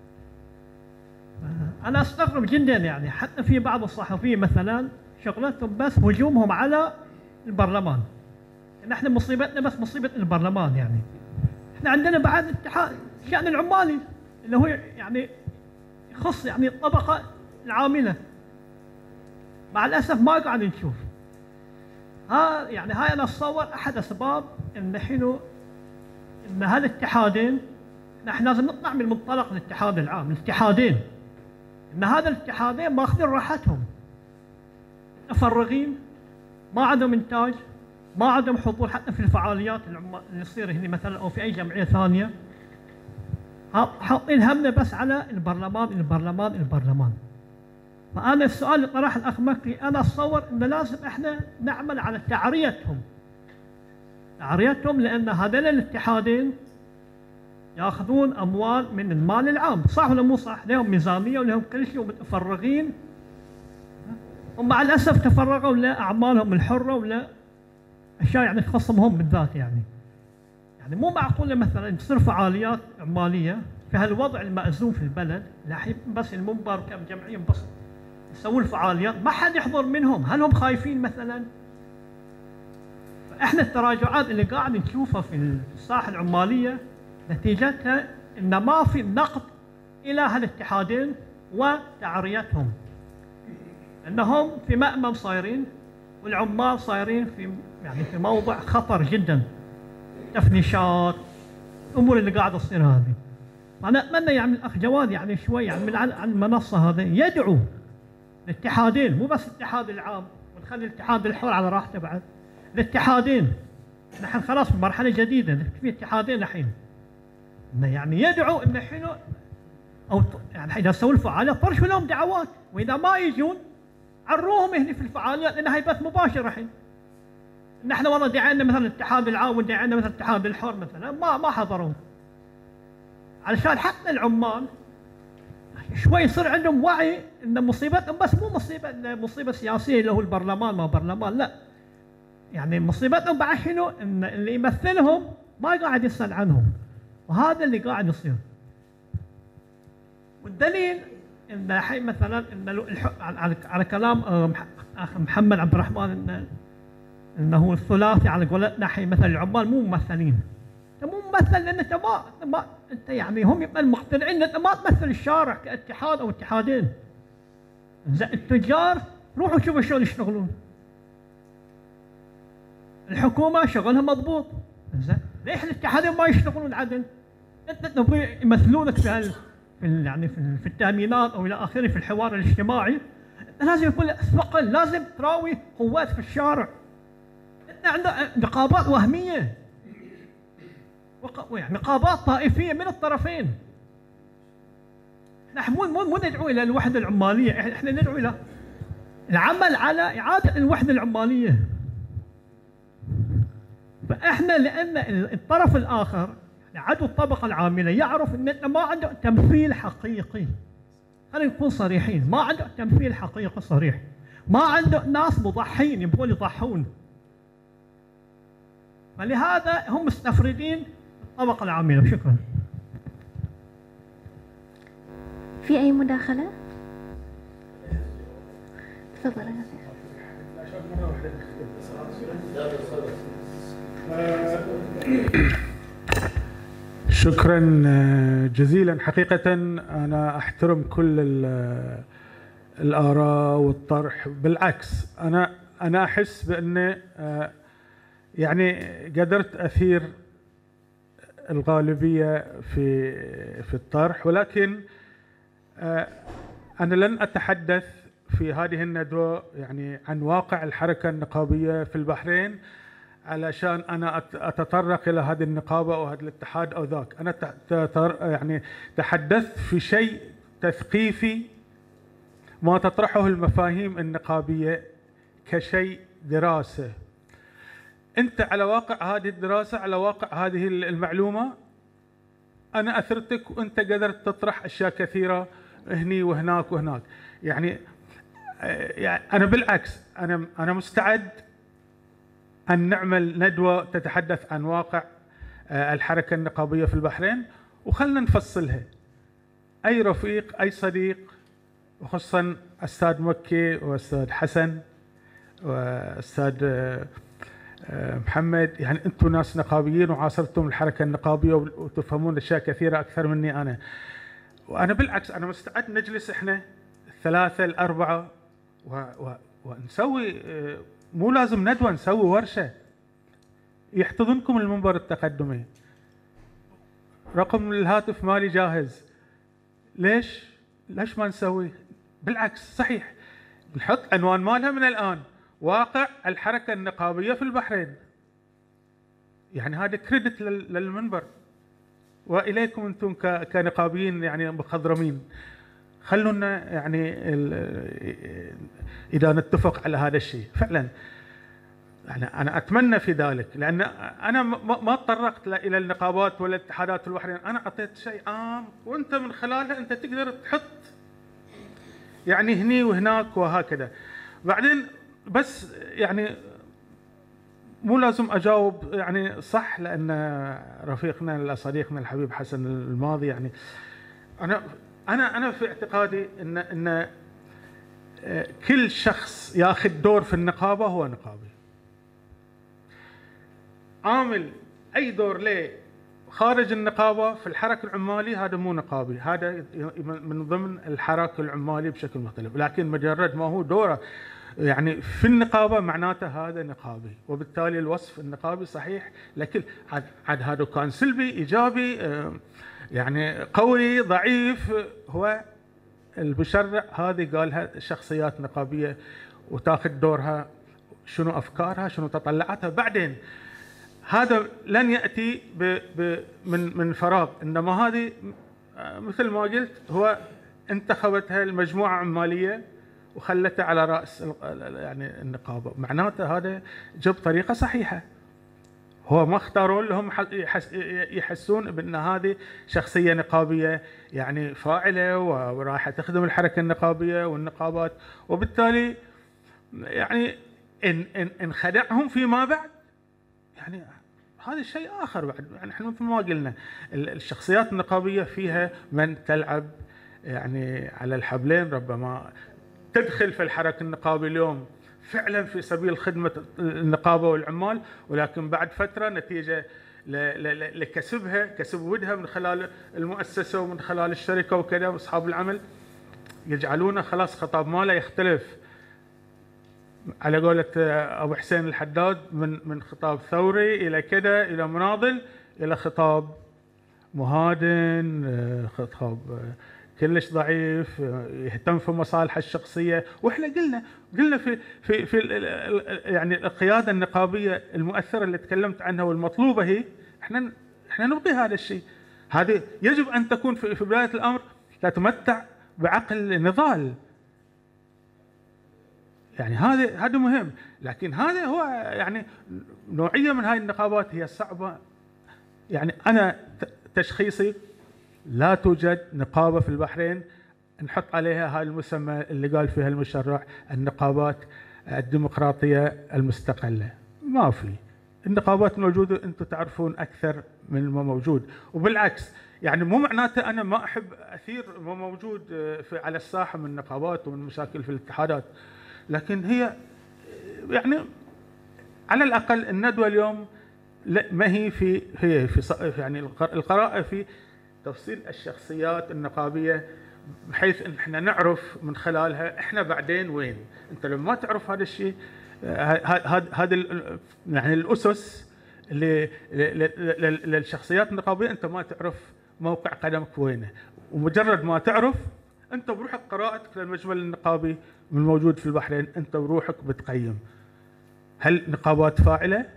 أنا أستغرب جدا يعني حتى في بعض الصحفيين مثلا شغلتهم بس هجومهم على البرلمان. نحن مصيبتنا بس مصيبة البرلمان، يعني احنا عندنا بعد اتحاد الشأن العمالي اللي هو يعني يخص يعني الطبقة العاملة. مع الأسف ما قاعد نشوف. ها يعني هاي أنا أتصور أحد أسباب إن حين إن هالاتحادين نحن لازم نطلع من منطلق الاتحاد العام، الاتحادين إن هذا الاتحادين ماخذين راحتهم، متفرغين، ما عندهم إنتاج، ما عندهم حضور حتى في الفعاليات اللي تصير هنا مثلا أو في أي جمعية ثانية. حاطين همنا بس على البرلمان البرلمان البرلمان. فأنا السؤال اللي طرح الأخ مكي، أنا أتصور إن لازم إحنا نعمل على تعريتهم تعريتهم لأن هذين الاتحادين يأخذون أموال من المال العام، صح ولا مو صح؟ لهم ميزانية ولهم كل شيء ومتفرغين، ومع الأسف تفرغوا لأعمالهم الحرة ولا أشياء يعني تخصهم هم بالذات. يعني يعني مو معقولة مثلا تصير فعاليات عمالية في هالوضع المأزوم في البلد، الحين بس المنبر كم جمعية بس يسوون فعاليات ما حد يحضر منهم، هل هم خايفين مثلا؟ فإحنا التراجعات اللي قاعد نشوفها في الساحة العمالية نتيجتها إن ما في نقد إلى هالاتحادين وتعريتهم، أنهم في مأمن صايرين والعمال صايرين في يعني في موضع خطر جدا، تفنيشات، الأمور اللي قاعدة تصير هذه. فانا اتمنى يعني الاخ جواد يعني شوي يعني من عن المنصه هذه يدعو الاتحادين، مو بس الاتحاد العام ونخلي الاتحاد الحر على راحته، بعد الاتحادين نحن خلاص بمرحله جديده في اتحادين الحين، انه يعني يدعو انه حلو او يعني اذا سووا الفعاليات طرشوا لهم دعوات، واذا ما يجون عروهم هنا في الفعاليات لانها هي بث مباشر الحين. نحن والله دعينا مثلا الاتحاد العام ودعينا مثلا الاتحاد الحر مثلا ما ما حضروا. علشان حتى العمال شوي يصير عندهم وعي ان مصيبتهم بس مو مصيبه مصيبه سياسيه اللي هو البرلمان ما برلمان، لا. يعني مصيبتهم بعد شنو؟ ان اللي يمثلهم ما قاعد يسال عنهم. وهذا اللي قاعد يصير. والدليل ان الحين مثلا ان على, على كلام اخ محمد عبد الرحمن ان انه هو الثلاثي على قولتنا الحين مثلا العمال مو ممثلين. انت مو ممثل لان انت ما, ما انت يعني هم مقتنعين انت ما تمثل الشارع كاتحاد او اتحادين. التجار روحوا شوفوا شلون يشتغلون. الحكومه شغلها مضبوط. زين ليش الاتحادين ما يشتغلون عدل؟ انت تبغي يمثلونك في هال في يعني في, في التامينات او الى اخره في الحوار الاجتماعي، لازم يكون ثقل، لازم تراوي قوات في الشارع. انت عندك نقابات وهميه يعني نقابات طائفيه من الطرفين. نحن مو مو ندعو الى الوحده العماليه، احنا ندعو الى العمل على اعاده الوحده العماليه. فاحنا لان الطرف الاخر عدو الطبقه العامله يعرف ان انت ما عنده تمثيل حقيقي. خلينا نكون صريحين، ما عنده تمثيل حقيقي صريح. ما عنده ناس مضحين يبغون يضحون. فلهذا هم مستفردين الطبقه العامله. شكرا. في اي مداخله؟ تفضل يا شيخ. شكرا جزيلا. حقيقة أنا أحترم كل الآراء والطرح، بالعكس أنا أنا أحس بأن يعني قدرت أثير الغالبية في في الطرح، ولكن أنا لن أتحدث في هذه الندوة يعني عن واقع الحركة النقابية في البحرين علشان أنا أتطرق إلى هذه النقابة أو هذا الاتحاد أو ذاك. أنا يعني تحدثت في شيء تثقيفي، ما تطرحه المفاهيم النقابية كشيء دراسة. أنت على واقع هذه الدراسة، على واقع هذه المعلومة، أنا أثرتك وأنت قدرت تطرح أشياء كثيرة هني وهناك وهناك. يعني يعني أنا بالعكس أنا أنا مستعد أن نعمل ندوة تتحدث عن واقع الحركة النقابية في البحرين، وخلنا نفصلها. أي رفيق أي صديق، وخصوصا أستاذ مكي وأستاذ حسن وأستاذ محمد، يعني أنتم ناس نقابيين وعاصرتم الحركة النقابية وتفهمون أشياء كثيرة أكثر مني أنا. وأنا بالعكس أنا مستعد نجلس إحنا الثلاثة الأربعة و... و... ونسوي، مو لازم ندوة، نسوي ورشة يحتضنكم المنبر التقدمي. رقم الهاتف مالي جاهز. ليش؟ ليش ما نسوي؟ بالعكس صحيح نحط عنوان مالها من الآن، واقع الحركة النقابية في البحرين. يعني هذا كريدت للمنبر وإليكم أنتم كنقابيين يعني مخضرمين. خلونا يعني إذا نتفق على هذا الشيء فعلا، يعني أنا أتمنى في ذلك، لأن أنا ما تطرقت إلى النقابات ولا الاتحادات في البحرين، أنا أعطيت شيء عام وأنت من خلالها أنت تقدر تحط يعني هني وهناك وهكذا. بعدين بس يعني مو لازم أجاوب يعني صح، لأن رفيقنا صديقنا الحبيب حسن الماضي يعني أنا أنا أنا في اعتقادي إن إن كل شخص ياخذ دور في النقابة هو نقابي. عامل أي دور له خارج النقابة في الحرك العمالي هذا مو نقابي، هذا من ضمن الحراك العمالي بشكل مختلف. لكن مجرد ما هو دوره يعني في النقابة معناته هذا نقابي، وبالتالي الوصف النقابي صحيح، لكن عاد عاد هذا كان سلبي إيجابي يعني قوي ضعيف، هو المشرع هذه قالها شخصيات نقابية وتاخذ دورها، شنو أفكارها شنو تطلعاتها. بعدين هذا لن يأتي ب ب من من فراغ، إنما هذه مثل ما قلت هو انتخبتها المجموعة عمالية وخلتها على رأس يعني النقابة، معناته هذا جاب طريقة صحيحة، هو ما اختاروا لهم يحسون بأن هذه شخصية نقابية يعني فاعلة وراح تخدم الحركة النقابية والنقابات، وبالتالي يعني إن إن إن خدعهم فيما بعد يعني هذا شيء آخر بعد. يعني احنا مثل ما قلنا الشخصيات النقابية فيها من تلعب يعني على الحبلين، ربما تدخل في الحركة النقابي اليوم فعلا في سبيل خدمة النقابة والعمال، ولكن بعد فترة نتيجة لكسبها كسب ودها من خلال المؤسسة ومن خلال الشركة وكذا وأصحاب العمل يجعلونه خلاص خطاب ماله يختلف على قولة أبو حسين الحداد من من خطاب ثوري إلى كذا إلى مناضل إلى خطاب مهادن، خطاب كلش ضعيف يهتم في مصالحه الشخصيه. واحنا قلنا قلنا في في في يعني القياده النقابيه المؤثره اللي تكلمت عنها والمطلوبه هي احنا احنا نبغي هذا الشيء، هذه يجب ان تكون في, في بدايه الامر تتمتع بعقل نضال، يعني هذا هذا مهم. لكن هذا هو يعني نوعيه من هاي النقابات هي صعبه، يعني انا تشخيصي لا توجد نقابة في البحرين نحط عليها هاي المسمى اللي قال فيها المشرع النقابات الديمقراطية المستقلة، ما في. النقابات موجودة انتم تعرفون أكثر من ما موجود، وبالعكس يعني مو معناته أنا ما أحب أثير ما موجود في على الساحة من نقابات ومن مشاكل في الاتحادات، لكن هي يعني على الأقل الندوة اليوم لا ما هي في هي في يعني القراءة في تفصيل الشخصيات النقابية، بحيث ان احنا نعرف من خلالها احنا بعدين وين. انت لما تعرف هذا الشيء هذا يعني الاسس للشخصيات النقابية انت ما تعرف موقع قدمك وينه، ومجرد ما تعرف انت بروحك قراءتك للمجمل النقابي من الموجود في البحرين انت بروحك بتقيم هل نقابات فاعلة؟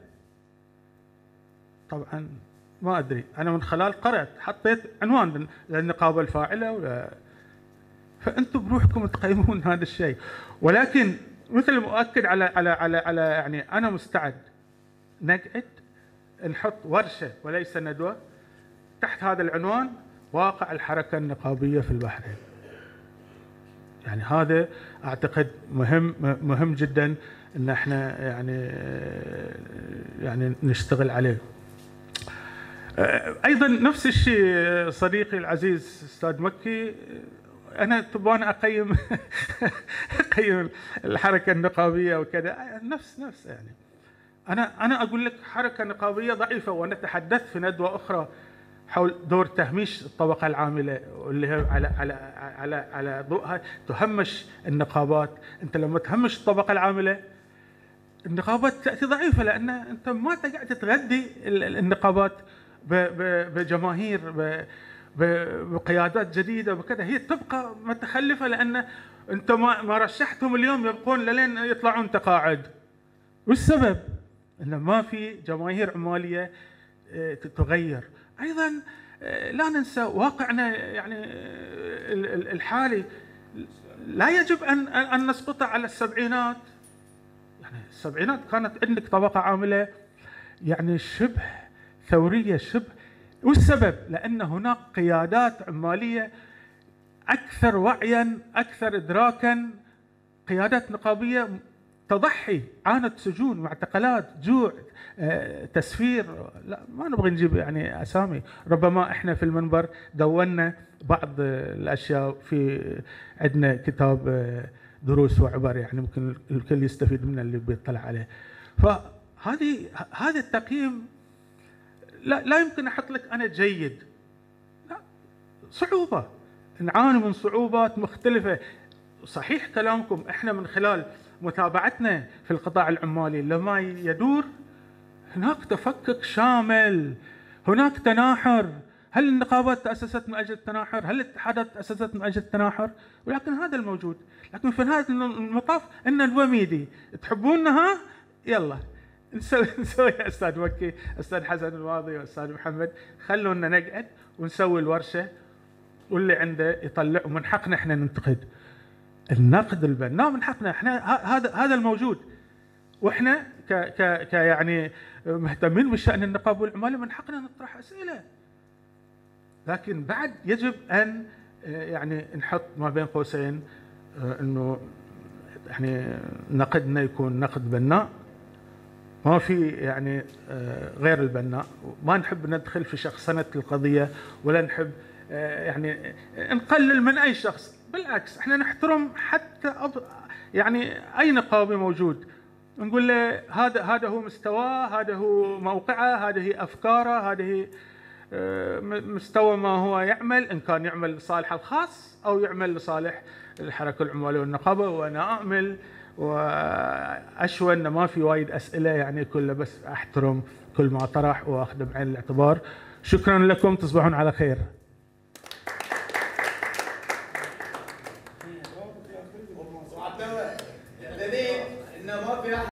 طبعا ما أدري، أنا من خلال قرأت حطيت عنوان للنقابة الفاعلة ولا، فأنتم بروحكم تقيمون هذا الشيء. ولكن مثل مؤكد على على على على يعني أنا مستعد نقعد نحط ورشة وليس ندوة تحت هذا العنوان واقع الحركة النقابية في البحرين. يعني هذا أعتقد مهم مهم جدا إن احنا يعني يعني نشتغل عليه. ايضا نفس الشيء صديقي العزيز استاذ مكي، انا تبغى اقيم اقيم الحركه النقابيه وكذا نفس نفس يعني انا انا اقول لك حركه نقابيه ضعيفه، وانا تحدثت في ندوه اخرى حول دور تهميش الطبقه العامله واللي هي على على على على ضوءها تهمش النقابات. انت لما تهمش الطبقه العامله النقابات تاتي ضعيفه، لان انت ما قاعد تغذي النقابات بجماهير بقيادات جديده وكذا، هي تبقى متخلفه لان انت ما ما رشحتهم اليوم يبقون لين يطلعون تقاعد. والسبب انه ما في جماهير عماليه تتغير. ايضا لا ننسى واقعنا يعني الحالي، لا يجب ان ان نسقط على السبعينات. يعني السبعينات كانت عندك طبقه عامله يعني شبه ثورية شبه، والسبب لأن هناك قيادات عمالية أكثر وعيا أكثر إدراكا، قيادات نقابية تضحي، عانت سجون معتقلات جوع تسفير، لا ما نبغى نجيب يعني أسامي، ربما إحنا في المنبر دوننا بعض الأشياء، في عندنا كتاب دروس وعبر يعني ممكن الكل يستفيد منه اللي بيطلع عليه. فهذه هذا التقييم لا لا يمكن احط لك انا جيد، لا صعوبه، نعاني من صعوبات مختلفه. صحيح كلامكم احنا من خلال متابعتنا في القطاع العمالي لما يدور هناك تفكك شامل، هناك تناحر. هل النقابات تأسست من أجل التناحر؟ هل الاتحادات تأسست من أجل التناحر؟ ولكن هذا الموجود. لكن في نهاية المطاف إن الوميدي تحبونها يلا نسوي نسوي يا أستاذ مكي، أستاذ حسن الواضي وأستاذ محمد، خلونا نقعد ونسوي الورشة واللي عنده يطلع، ومن حقنا احنا ننتقد. النقد البناء من حقنا احنا، هذا هذا الموجود، واحنا ك ك ك يعني مهتمين بشأن النقابة والعمالة من حقنا نطرح أسئلة. لكن بعد يجب أن يعني نحط ما بين قوسين انه يعني نقدنا يكون نقد بناء، ما في يعني غير البناء. ما نحب ندخل في شخصنة القضية ولا نحب يعني نقلل من أي شخص، بالعكس احنا نحترم حتى يعني أي نقابي موجود، نقول له هذا هذا هو مستواه، هذا هو موقعه، هذه هي أفكاره، هذه مستوى ما هو يعمل، إن كان يعمل لصالح الخاص أو يعمل لصالح الحركة العمالية والنقابة. وأنا أأمل وأشوى أن ما في وايد أسئلة، يعني كله بس أحترم كل ما طرح وأخذ بعين الاعتبار. شكرا لكم، تصبحون على خير.